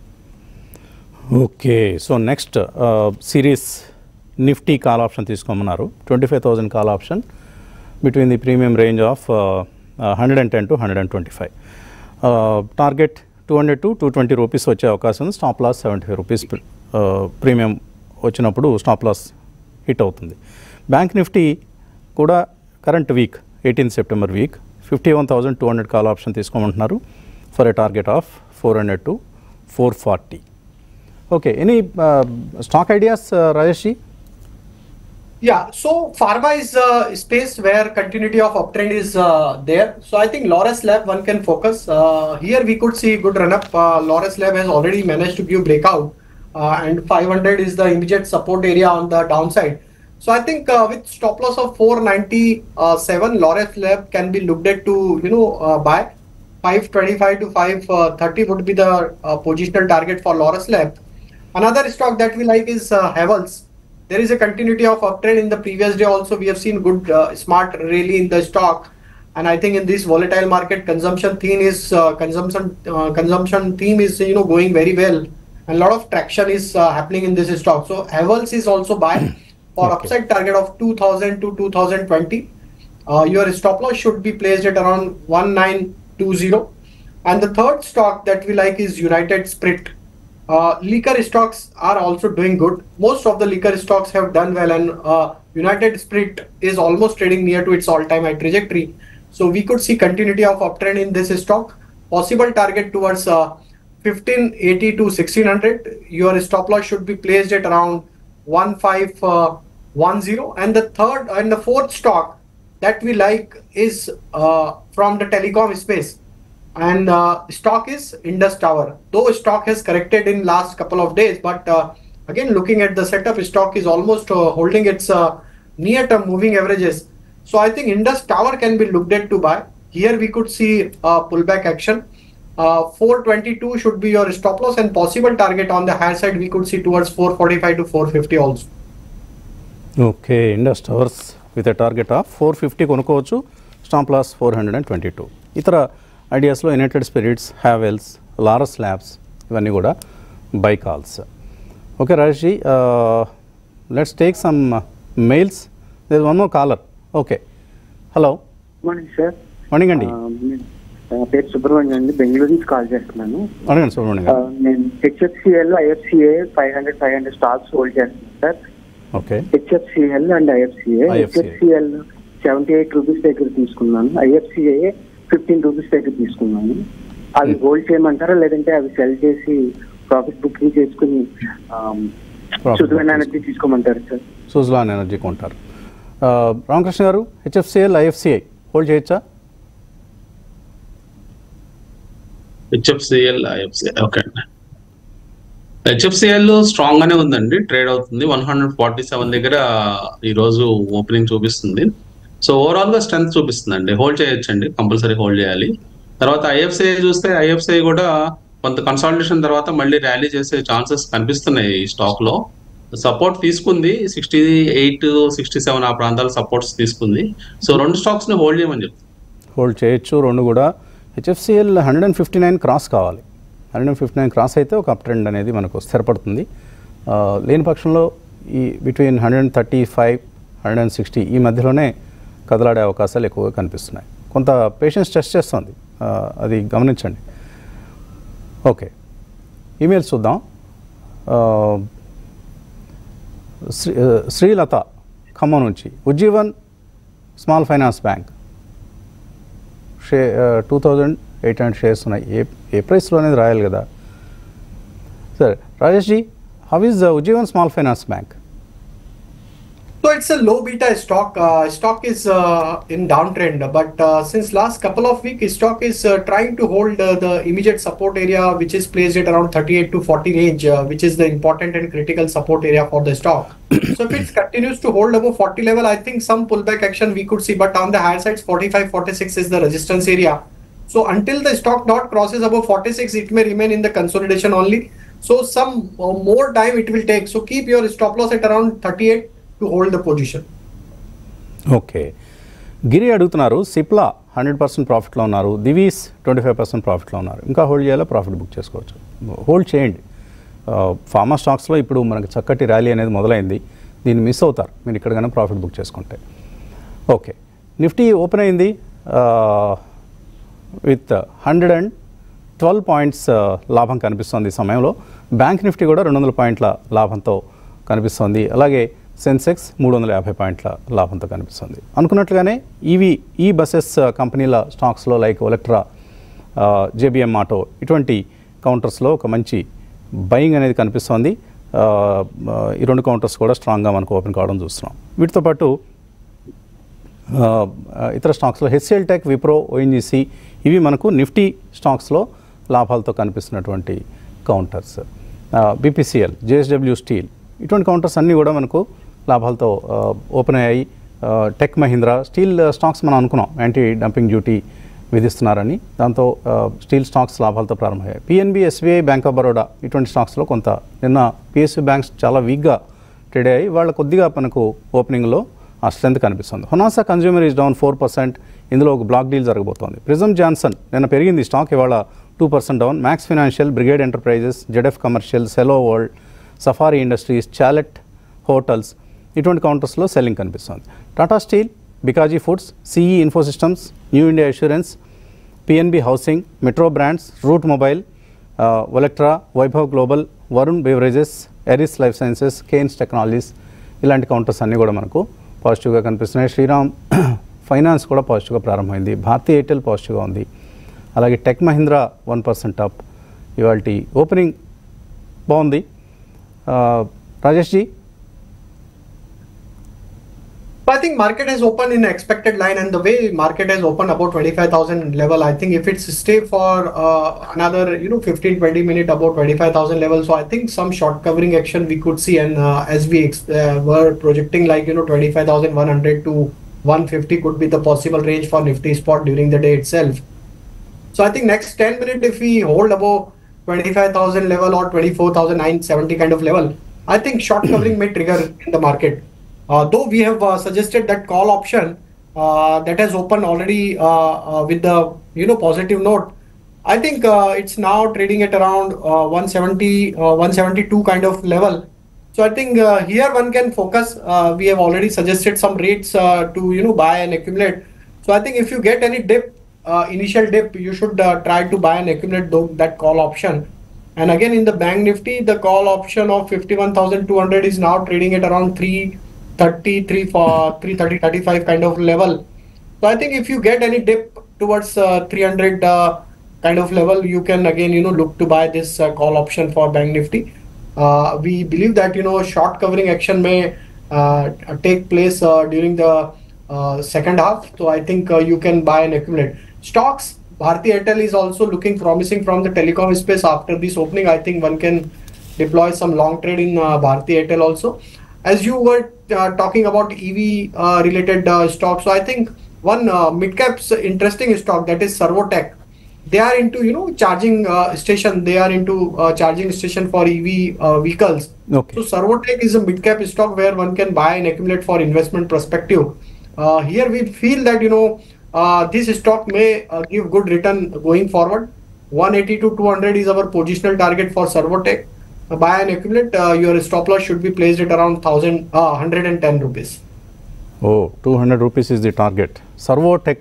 Okay so next series Nifty call option తీసుకోమన్నారు. Twenty five thousand call option between the premium range of hundred and ten to hundred and twenty five. Target two hundred to two twenty rupees వచ్చే అవకాశం ఉంది. Stop loss seventy five rupees premium వచ్చినప్పుడు స్టాప్ లాస్ హిట్ అవుతుంది. బ్యాంక్ నిఫ్టీ కూడా current week eighteenth September week fifty one thousand two hundred call option తీసుకోమంటున్నారు for a target of four hundred to four forty. Okay, any stock ideas Rajesh? Yeah, so pharma is a space where continuity of uptrend is uh, there. So I think Laurus Lab one can focus. Uh, here we could see good run up. Uh, Laurus Lab has already managed to give breakout, uh, and five hundred is the immediate support area on the downside. So I think uh, with stop loss of four ninety-seven, Laurus Lab can be looked at to you know uh, buy. five twenty-five to five thirty would be the uh, positional target for Laurus Lab. Another stock that we like is uh, Havells. There is a continuity of uptrend in the previous day. Also, we have seen good uh, smart rally in the stock, and I think in this volatile market, consumption theme is uh, consumption uh, consumption theme is you know going very well, and a lot of traction is uh, happening in this stock. So Havells is also buy for okay. upside target of two thousand to two thousand twenty. Uh, your stop loss should be placed at around one nine two zero. And the third stock that we like is United Spirit. Uh, liquor stocks are also doing good. Most of the liquor stocks have done well, and uh, United Spirit is almost trading near to its all-time high trajectory. So we could see continuity of uptrend in this stock. Possible target towards uh, fifteen eighty to sixteen hundred. Your stop loss should be placed at around one five one zero. And the third and the fourth stock that we like is uh, from the telecom space. And uh, stock is Indus Tower. Though stock has corrected in last couple of days, but uh, again looking at the setup, stock is almost uh, holding its uh, near-term moving averages. So I think Indus Tower can be looked at to buy. Here we could see uh, pullback action. Uh, four twenty-two should be your stop loss, and possible target on the higher side we could see towards four forty-five to four fifty also. Okay, Indus Towers with a target of four fifty కొనుక్కోవచ్చు. Stop loss four hundred and twenty two. ఇతర ఐడియాస్లో United Spirits, Havells, Laurus Labs ఇవన్నీ కూడా buy calls. Okay Rajesh, let's take some mails. There one more caller. Okay, hello. Morning sir. Morning అండి. నా పేరు సుబ్రహ్మణ్యం అండి, బెంగళూరు నుంచి కాల్ చేస్తున్నాను. అడగండి సుబ్రహ్మణ్యం గారు. నేను HFCL, IFCI five hundred five hundred stocks hold చేస్తున్నాను sir. Okay. HFCL and IFCI. HFCL seventy eight rupees దగ్గర తీసుకున్నాను. ఐఎఫ్సిఏ ఫిఫ్టీన్ రూపీస్ దగ్గర తీసుకున్నాను. అవి హోల్డ్ చేయమంటారా, లేదంటే అవి సెల్ చేసి ప్రాఫిట్ బుకింగ్ చేసుకుని సుజలాన్ ఎనర్జీ తీసుకోమంటారు సార్? సుజలాన్ ఎనర్జీ కొంటారు. రామకృష్ణ గారు, హెచ్ఎఫ్సిఎల్, ఐఎఫ్సిఐ హోల్డ్ చేయొచ్చా? హెచ్ఎఫ్సిఎల్, ఐఎఫ్సిఐ ఓకే అండి. హెచ్ఎఫ్సిఎల్ స్ట్రాంగ్ గానే ఉందండి, ట్రేడ్ అవుతుంది. వన్ హండ్రెడ్ ఫార్టీ సెవెన్ దగ్గర ఈ రోజు ఓపెనింగ్ చూపిస్తుంది. సో ఓవరాల్ గా స్ట్రెంత్ చూపిస్తుందండి, హోల్డ్ చేయొచ్చండి, కంపల్సరీ హోల్డ్ చేయాలి. తర్వాత ఐఎఫ్సిఐ చూస్తే ఐఎఫ్సిఐ కూడా కొంత కన్సాలిడేషన్ తర్వాత మళ్ళీ ర్యాలీ చేసే ఛాన్సెస్ కనిపిస్తున్నాయి ఈ స్టాక్ లో. సపోర్ట్ తీసుకుంది సిక్స్టీ ఎయిట్ సిక్స్టీ సెవెన్ ఆ ప్రాంతాల సపోర్ట్స్ తీసుకుంది. సో రెండు స్టాక్స్ ని హోల్డ్ చేయమని చెప్తాను. హోల్డ్ చేయొచ్చు రెండు కూడా. HFCL hundred and fifty nine cross కావాలి. Hundred and fifty nine cross అయితే ఒక అప్ ట్రెండ్ అనేది మనకు స్థిరపడుతుంది. లేని పక్షంలో ఈ between hundred and thirty five hundred and sixty ఈ మధ్యలోనే కదలాడే అవకాశాలు ఎక్కువగా కనిపిస్తున్నాయి. కొంత పేషెన్స్ టెస్ట్ చేస్తుంది, అది గమనించండి. ఓకే, ఈమెయిల్స్ చూద్దాం. శ్రీ శ్రీలత ఖమ్మం నుంచి, ఉజ్జీవన్ స్మాల్ ఫైనాన్స్ బ్యాంక్ షే two thousand eight hundred shares ఉన్నాయి. ఏ ఏ ప్రైస్లో అనేది రాయాలి కదా. సరే Rajesh ji, how is Ujjivan Small Finance Bank? So it's a low beta stock. Uh, stock is uh, in downtrend, but uh, since last couple of weeks, stock is uh, trying to hold uh, the immediate support area, which is placed at around thirty-eight to forty range, uh, which is the important and critical support area for the stock. So if it continues to hold above forty level, I think some pullback action we could see, but on the higher sides, forty-five, forty-six is the resistance area. So until the stock not crosses above forty-six, it may remain in the consolidation only. So some uh, more time it will take. So keep your stop loss at around thirty-eight to hold the position. Okay, Giri అడుగుతున్నారు సిప్లా హండ్రెడ్ పర్సెంట్ ప్రాఫిట్లో ఉన్నారు, దివీస్ ట్వంటీ ఫైవ్ పర్సెంట్ ప్రాఫిట్లో ఉన్నారు, ఇంకా హోల్డ్ చేయాలా ప్రాఫిట్ బుక్ చేసుకోవచ్చు? హోల్డ్ చేయండి. ఫార్మా స్టాక్స్లో ఇప్పుడు మనకు చక్కటి ర్యాలీ అనేది మొదలైంది, దీన్ని మిస్ అవుతారు మీరు ఇక్కడ కన్నా ప్రాఫిట్ బుక్ చేసుకుంటే. ఓకే, నిఫ్టీ ఓపెన్ అయింది with hundred and twelve points లాభం కనిపిస్తుంది ఈ సమయంలో. బ్యాంక్ నిఫ్టీ కూడా రెండు వందల పాయింట్ల లాభంతో కనిపిస్తుంది. అలాగే సెన్సెక్స్ మూడు వందల యాభై పాయింట్ల లాభంతో కనిపిస్తుంది. అనుకున్నట్లుగానే ఇవి ఈ బస్సెస్ కంపెనీల స్టాక్స్లో లైక్ ఒలెక్ట్రా, జేబిఎం ఆటో ఇటువంటి కౌంటర్స్లో ఒక మంచి బయింగ్ అనేది కనిపిస్తుంది. ఈ రెండు కౌంటర్స్ కూడా స్ట్రాంగ్గా మనకు ఓపెన్ కావడం చూస్తున్నాం. వీటితో పాటు ఇతర స్టాక్స్లో హెచ్సిఎల్ టెక్, విప్రో, ఓఎన్జీసీ ఇవి మనకు నిఫ్టీ స్టాక్స్లో లాభాలతో కనిపిస్తున్నటువంటి కౌంటర్స్. బీపీసీఎల్, జేఎస్డబ్ల్యూ స్టీల్ ఇటువంటి కౌంటర్స్ అన్నీ కూడా మనకు లాభాలతో ఓపెన్ అయ్యాయి. టెక్ మహీంద్రా స్టీల్ స్టాక్స్ మనం అనుకున్నాం యాంటీ డంపింగ్ డ్యూటీ విధిస్తున్నారని, దాంతో స్టీల్ స్టాక్స్ లాభాలతో ప్రారంభమయ్యాయి. PNB, SBI, bank of Baroda ఇటువంటి స్టాక్స్లో కొంత నిన్న పిఎస్యూ బ్యాంక్స్ చాలా వీక్గా ట్రేడ్ అయ్యాయి, వాళ్ళ కొద్దిగా మనకు ఓపెనింగ్లో ఆ స్ట్రెంత్ కనిపిస్తుంది. Honasa Consumer is down four percent, ఇందులో ఒక బ్లాక్ డీల్ జరగబోతోంది. ప్రిజమ్ జాన్సన్ నిన్న పెరిగింది స్టాక్, ఇవాళ two percent down. Max Financial, Brigade Enterprises, ZF Commercial, Cello World, Safari Industries, Chalet Hotels ఇటువంటి కౌంటర్స్లో సెల్లింగ్ కనిపిస్తుంది. Tata Steel, Bikaji Foods, CE Infosystems, New India Assurance, PNB Housing, Metro Brands, Route Mobile, Olectra, Vaibhav Global, Varun Beverages, Eris Life Sciences, Kaynes Technologies ఇలాంటి కౌంటర్స్ అన్నీ కూడా మనకు పాజిటివ్గా కనిపిస్తున్నాయి. శ్రీరామ్ ఫైనాన్స్ కూడా పాజిటివ్గా ప్రారంభమైంది. భారతీ ఎయిర్టెల్ పాజిటివ్గా ఉంది. అలాగే Tech Mahindra one percent up. ఇవాళ ఓపెనింగ్ బాగుంది. Rajesh ji, I think market has opened in expected line, and the way market has opened about twenty-five thousand level, I think if it's stay for uh, another you know fifteen twenty minute about twenty-five thousand level, so I think some short covering action we could see, and uh, as we uh, were projecting like you know twenty-five thousand one hundred to one fifty could be the possible range for Nifty spot during the day itself. So I think next ten minutes if we hold above twenty-five thousand level or twenty-four thousand nine hundred seventy kind of level, I think short covering may trigger in the market. Uh, though we have uh, suggested that call option uh, that has opened already uh, uh, with the you know positive note, I think uh, it's now trading at around uh, one seventy, uh, one seventy-two kind of level. So I think uh, here one can focus. Uh, we have already suggested some rates uh, to you know buy and accumulate. So I think if you get any dip, uh, initial dip, you should uh, try to buy and accumulate though, that call option. And again in the Bank Nifty, the call option of fifty-one thousand two hundred is now trading at around three thirty, three thirty, thirty-five kind of level. So I think if you get any dip towards uh, three hundred uh, kind of level, you can again you know look to buy this uh, call option for Bank Nifty. Uh, we believe that you know short covering action may uh, take place uh, during the uh, second half. So I think uh, you can buy and accumulate stocks. Bharti Airtel is also looking promising from the telecom space. After this opening, I think one can deploy some long trade in uh, Bharti Airtel also. As you were uh, talking about E V uh, related uh, stocks, so I think one uh, mid caps interesting stock, that is Servotech. They are into you know charging uh, station. They are into uh, charging station for E V uh, vehicles. Okay. So Servotech is a mid cap stock where one can buy and accumulate for investment perspective. Uh, here we feel that you know uh, this stock may uh, give good return going forward. one eighty to two hundred is our positional target for Servotech. Uh, buy and accumulate. Uh, your stop loss should be placed at around thousand, uh, one hundred ten rupees. Oh, two hundred rupees is the target. Servotech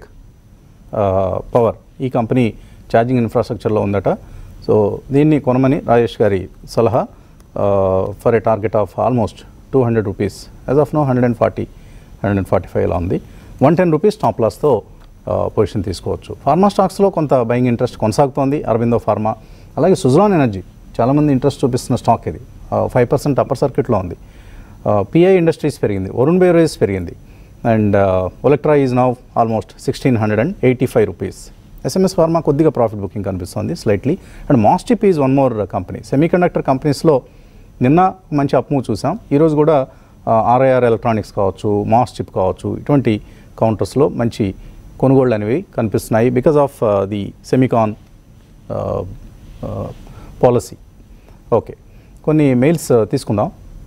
uh, Power ఈ కంపెనీ ఛార్జింగ్ ఇన్ఫ్రాస్ట్రక్చర్లో ఉందట. సో దీన్ని కొనమని రాజేష్ గారి సలహా for a target of almost two hundred rupees. As of now hundred and forty hundred and forty five ఇలా ఉంది. వన్ టెన్ రూపీస్ స్టాప్ లాస్తో పొజిషన్ తీసుకోవచ్చు. ఫార్మా స్టాక్స్లో కొంత బయింగ్ ఇంట్రెస్ట్ కొనసాగుతోంది. అరబిందో ఫార్మా, అలాగే సుజలాన్ ఎనర్జీ చాలామంది ఇంట్రెస్ట్ చూపిస్తున్న స్టాక్ ఇది. ఫైవ్ పర్సెంట్ అప్పర్ సర్క్యూట్లో ఉంది. పిఐ ఇండస్ట్రీస్ పెరిగింది, వరుణ్ బెవరేజ్ పెరిగింది, and Olectra is now almost sixteen hundred and eighty five rupees. SMS pharma కొద్దిగా ప్రాఫిట్ బుకింగ్ కనిపిస్తుంది slightly. And MosChip is one more company. Semiconductor కంపెనీస్లో నిన్న మంచి అప్ మూవ్ చూసాం, ఈరోజు కూడా ఆర్ఐఆర్ ఎలక్ట్రానిక్స్ కావచ్చు, మాస్టిప్ కావచ్చు, ఇటువంటి కౌంటర్స్లో మంచి కొనుగోళ్ళు అనేవి కనిపిస్తున్నాయి because of the semicon policy. Okay, కొన్ని మెయిల్స్ తీసుకుందాం.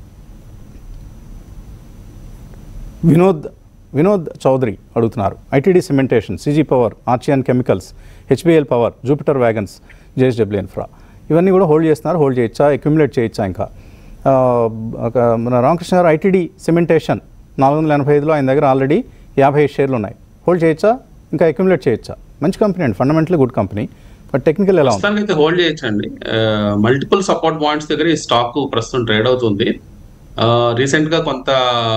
వినోద్ వినోద్ చౌదరి అడుగుతున్నారు, ITD cementation, CG power, Archean chemicals, HBL power, Jupiter wagons, JSW infra ఇవన్నీ కూడా హోల్డ్ చేస్తున్నారు. హోల్డ్ చేయొచ్చా, అక్యుములేట్ చేయొచ్చా? ఇంకా మన రామకృష్ణ గారు ఐటీడీ సిమెంటేషన్ నాలుగు వందల ఎనభై ఐదులో ఆయన దగ్గర ఆల్రెడీ యాభై ఐదు షేర్లు ఉన్నాయి. హోల్డ్ చేయొచ్చా, ఇంకా అక్యుములేట్ చేయొచ్చా? మంచి కంపెనీ అండి, fundamentally good company, but technical ఎలా ఉంది? అయితే హోల్డ్ చేయొచ్చండి. మల్టిపుల్ సపోర్ట్ పాయింట్స్ దగ్గర ఈ స్టాక్ ప్రస్తుతం ట్రేడ్ అవుతుంది. రీసెంట్ గా కొంత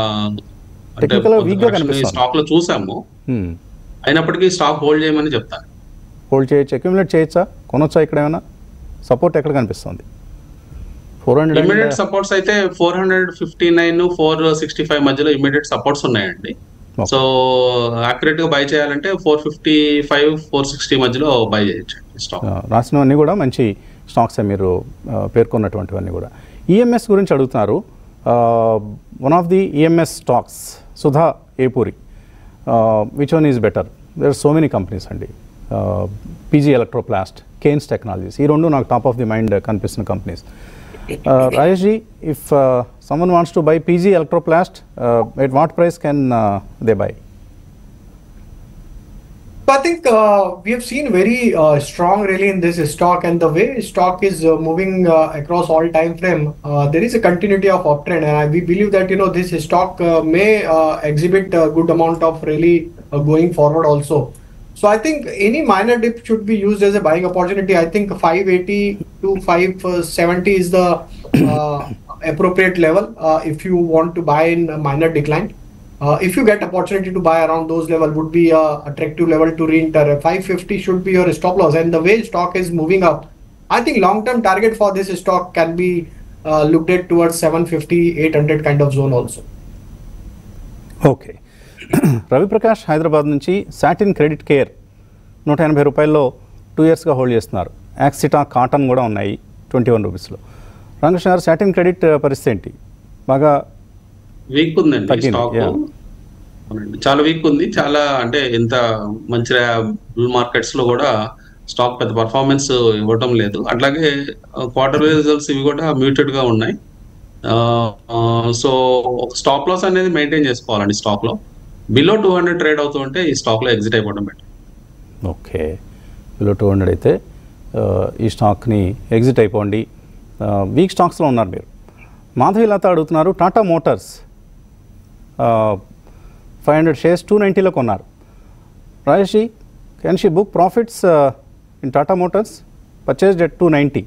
స్టాక్ లో చూసాము, అయినప్పటికీ స్టాక్ హోల్డ్ చేయమని చెప్తాను. హోల్డ్ చేయొచ్చు, అక్యుములేట్ చేయొచ్చా, కొనొచ్చా? ఇక్కడ ఏమైనా సపోర్ట్ ఎక్కడ కనిపిస్తుంది? ఫోర్ హండ్రెడ్ ఇమీడియట్ సపోర్ట్స్ అయితే four hundred fifty nine four sixty five మధ్యలో ఇమీడియట్ సపోర్ట్స్ ఉన్నాయండి. సో యాక్యురేట్ గా బై చేయాలంటే four fifty five four sixty మధ్యలో బై చేయొచ్చు స్టాక్. రాసినవన్నీ కూడా మంచి స్టాక్స్ మీరు పేర్కొన్నటువంటివన్నీ కూడా. ఈఎంఎస్ గురించి అడుగుతున్నారు. One of the EMS stocks Sudha Epuri, which one is better? There are so many companies అండి. పీజీ ఎలక్ట్రోప్లాస్ట్, కేన్స్ టెక్నాలజీస్, ఈ రెండు నాకు టాప్ ఆఫ్ ది మైండ్ కనిపిస్తున్న companies. Rajesh ji, if someone wants to buy P G Electroplast, uh, at what price can uh, they buy? I think uh, we have seen very uh, strong rally in this stock, and the way stock is uh, moving uh, across all time frame, uh, there is a continuity of uptrend, and uh, we believe that you know this stock uh, may uh, exhibit a good amount of rally uh, going forward also. So I think any minor dip should be used as a buying opportunity. I think five eighty to five seventy is the uh, appropriate level uh, if you want to buy in a minor decline. Uh, if you get opportunity to buy around those level, would be a attractive level to re-enter. five fifty should be your stop loss, and the way stock is moving up, I think long-term target for this stock can be uh, looked at towards seven fifty, eight hundred kind of zone also. Okay. Ravi Prakash Hyderabad నుంచి సాటిన్ క్రెడిట్ కేర్ నూట ఎనభై రూపాయల్లో టూ ఇయర్స్గా హోల్డ్ చేస్తున్నారు. యాక్సిటా కాటన్ కూడా ఉన్నాయి ట్వంటీ వన్ రూపీస్లో. రామకృష్ణ గారు, సాటిన్ క్రెడిట్ పరిస్థితి ఏంటి? బాగా వీక్ ఉందండి స్టాక్, చాలా వీక్ ఉంది. చాలా అంటే ఇంత మంచి బుల్ మార్కెట్స్ లో కూడా స్టాక్ పెద్ద పర్ఫార్మెన్స్ ఇవ్వటం లేదు. అట్లాగే క్వార్టర్ రిజల్ట్స్ ఇవి కూడా మ్యూటెడ్ గా ఉన్నాయి. సో స్టాప్ లాస్ అనేది మెయింటైన్ చేసుకోవాలండి స్టాక్ లో. బిలో టూ హండ్రెడ్ ట్రేడ్ అవుతూ ఉంటే ఈ స్టాక్ లో ఎగ్జిట్ అయిపోవడం better. Okay, below two hundred అయితే ఈ స్టాక్ని ఎగ్జిట్ అయిపోండి. వీక్ స్టాక్స్లో ఉన్నారు మీరు. మాధవీలత అడుగుతున్నారు, Tata Motors five hundred shares two నైంటీలో కొన్నారు. Rajesh, can she book profits in Tata Motors purchased at two ninety?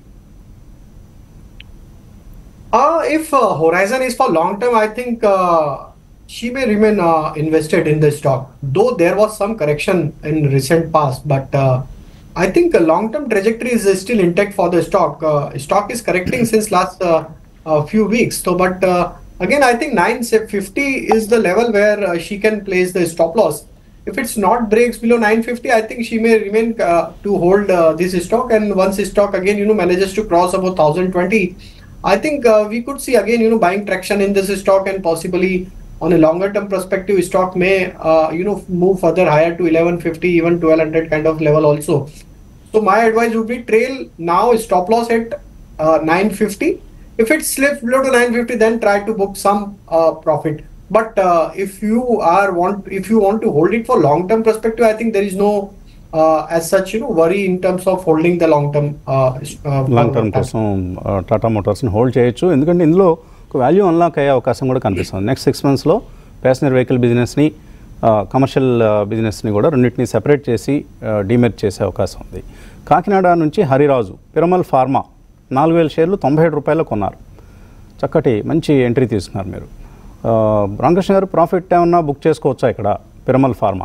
Uh, if uh, Horizon is for long term, I think uh, she may remain uh, invested in the stock. Though there was some correction in recent past, but uh, I think a long term trajectory is still intact for the stock. Uh, stock is correcting since last uh, uh, few weeks. So, but uh, again, I think nine fifty is the level where uh, she can place the stop loss. If it's not breaks below nine fifty, I think she may remain uh, to hold uh, this stock. And once the stock again, you know, manages to cross about one thousand twenty. I think uh, we could see again, you know, buying traction in this stock, and possibly on a longer term perspective, stock may, uh, you know, move further higher to eleven fifty, even twelve hundred kind of level also. So my advice would be trail now, stop loss at uh, nine fifty. If it slips below to nine fifty, then try to book some uh, profit. But uh, if you are want, if you want to hold it for long term perspective, I think there is no Uh, as such, you know, worry in terms of holding the long term uh, uh, long term కోసం టాటా మోటార్స్ని హోల్డ్ చేయొచ్చు. ఎందుకంటే ఇందులో ఒక వాల్యూ అన్లాక్ అయ్యే అవకాశం కూడా కనిపిస్తుంది. నెక్స్ట్ సిక్స్ మంత్స్లో ప్యాసింజర్ వెహికల్ బిజినెస్ని, కమర్షియల్ బిజినెస్ని కూడా రెండింటిని సెపరేట్ చేసి డీమెర్జ్ చేసే అవకాశం ఉంది. కాకినాడ నుంచి హరిరాజు, పిరమల్ ఫార్మా నాలుగు వేల షేర్లు తొంభై ఏడు రూపాయలు కొన్నారు. చక్కటి మంచి ఎంట్రీ తీసుకున్నారు మీరు. రామకృష్ణ గారు, ప్రాఫిట్ ఏమన్నా బుక్ చేసుకోవచ్చా ఇక్కడ పిరమల్ ఫార్మా?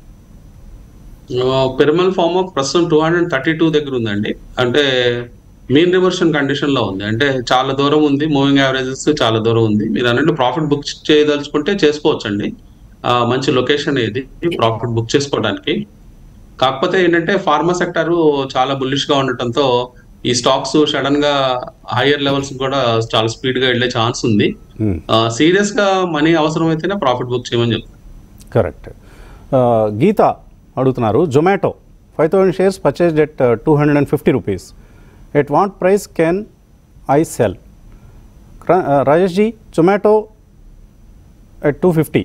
పిరమల్ ఫార్మా ప్రస్తుతం టూ హండ్రెడ్ థర్టీ టూ దగ్గర ఉందండి. అంటే మీన్ రివర్షన్ కండిషన్ లో ఉంది, అంటే చాలా దూరం ఉంది, మూవింగ్ యావరేజెస్ చాలా దూరం ఉంది. మీరు అన్నట్టు ప్రాఫిట్ బుక్ చేయదలుచుకుంటే చేసుకోవచ్చు అండి. మంచి లొకేషన్ ఏది ప్రాఫిట్ బుక్ చేసుకోవడానికి. కాకపోతే ఏంటంటే ఫార్మా సెక్టర్ చాలా బుల్లిష్ గా ఉండటంతో ఈ స్టాక్స్ సడన్ గా హైయర్ లెవెల్స్ కూడా చాలా స్పీడ్ గా వెళ్ళే ఛాన్స్ ఉంది. సీరియస్ గా మనీ అవసరం అయితేనే ప్రాఫిట్ బుక్ చేయమని చెప్తాను. కరెక్ట్. గీత అడుగుతున్నారు, Zomato five thousand shares purchase at two hundred and fifty rupees, at what price can I sell? Rajesh ji, Zomato at two fifty.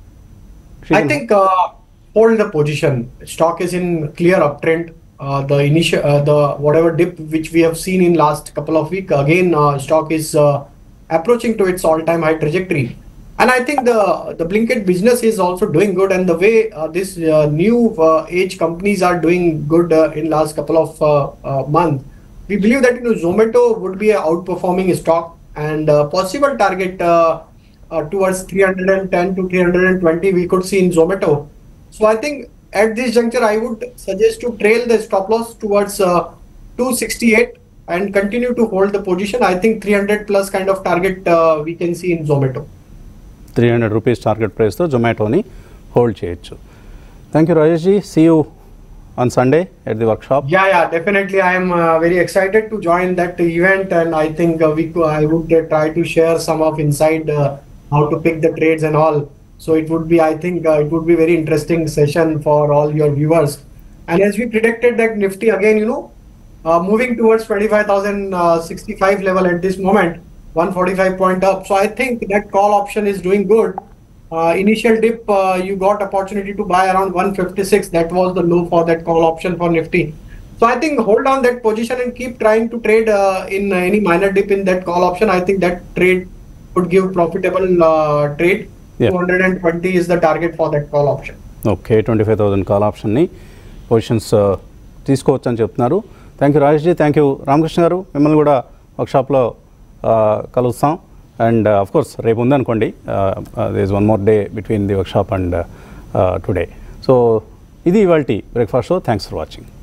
I think uh, hold the position. Stock is in clear uptrend. Uh, the initial, uh, the whatever dip which we have seen in last couple of weeks, again uh, stock is uh, approaching to its all-time high trajectory. And I think the the Blinkit business is also doing good. And the way uh, this uh, new uh, age companies are doing good uh, in last couple of uh, uh, months, we believe that you know Zomato would be a outperforming stock, and uh, possible target. Uh, Uh, towards three hundred ten to three hundred twenty we could see in Zomato. So I think at this juncture I would suggest to trail the stop loss towards uh, two sixty-eight and continue to hold the position. I think three hundred plus kind of target uh, we can see in Zomato. Three hundred rupees target ప్రైస్తో జొమాటోని హోల్డ్ చేయొచ్చు. Thank you Rajesh ji. See you on Sunday at the workshop. Yeah, yeah, definitely. I am uh, very excited to join that event, and I think uh, we I would uh, try to share some of inside uh, how to pick the trades and all. So it would be, I think uh, it would be very interesting session for all your viewers. And as we predicted that Nifty again, you know, uh, moving towards twenty-five thousand sixty-five level at this moment, one forty-five point up. So I think that call option is doing good. Uh, initial dip, uh, you got opportunity to buy around one fifty-six. That was the low for that call option for Nifty. So I think hold on that position and keep trying to trade uh, in any minor dip in that call option. I think that trade would give profitable uh, trade. Yeah. two hundred twenty is the target for that call option. Okay, twenty five thousand call ఆప్షన్ని పొజిషన్స్ తీసుకోవచ్చు అని చెప్తున్నారు. Thank you Rajesh ji. Thank you Ramakrishna garu. మిమ్మల్ని కూడా వర్క్షాప్లో కలుస్తాం. అండ్ అఫ్ కోర్స్ రేపు ఉందనుకోండి, they is one more day between the workshop and today. So ఇది ఇవాల్టి breakfast show. Thanks for watching.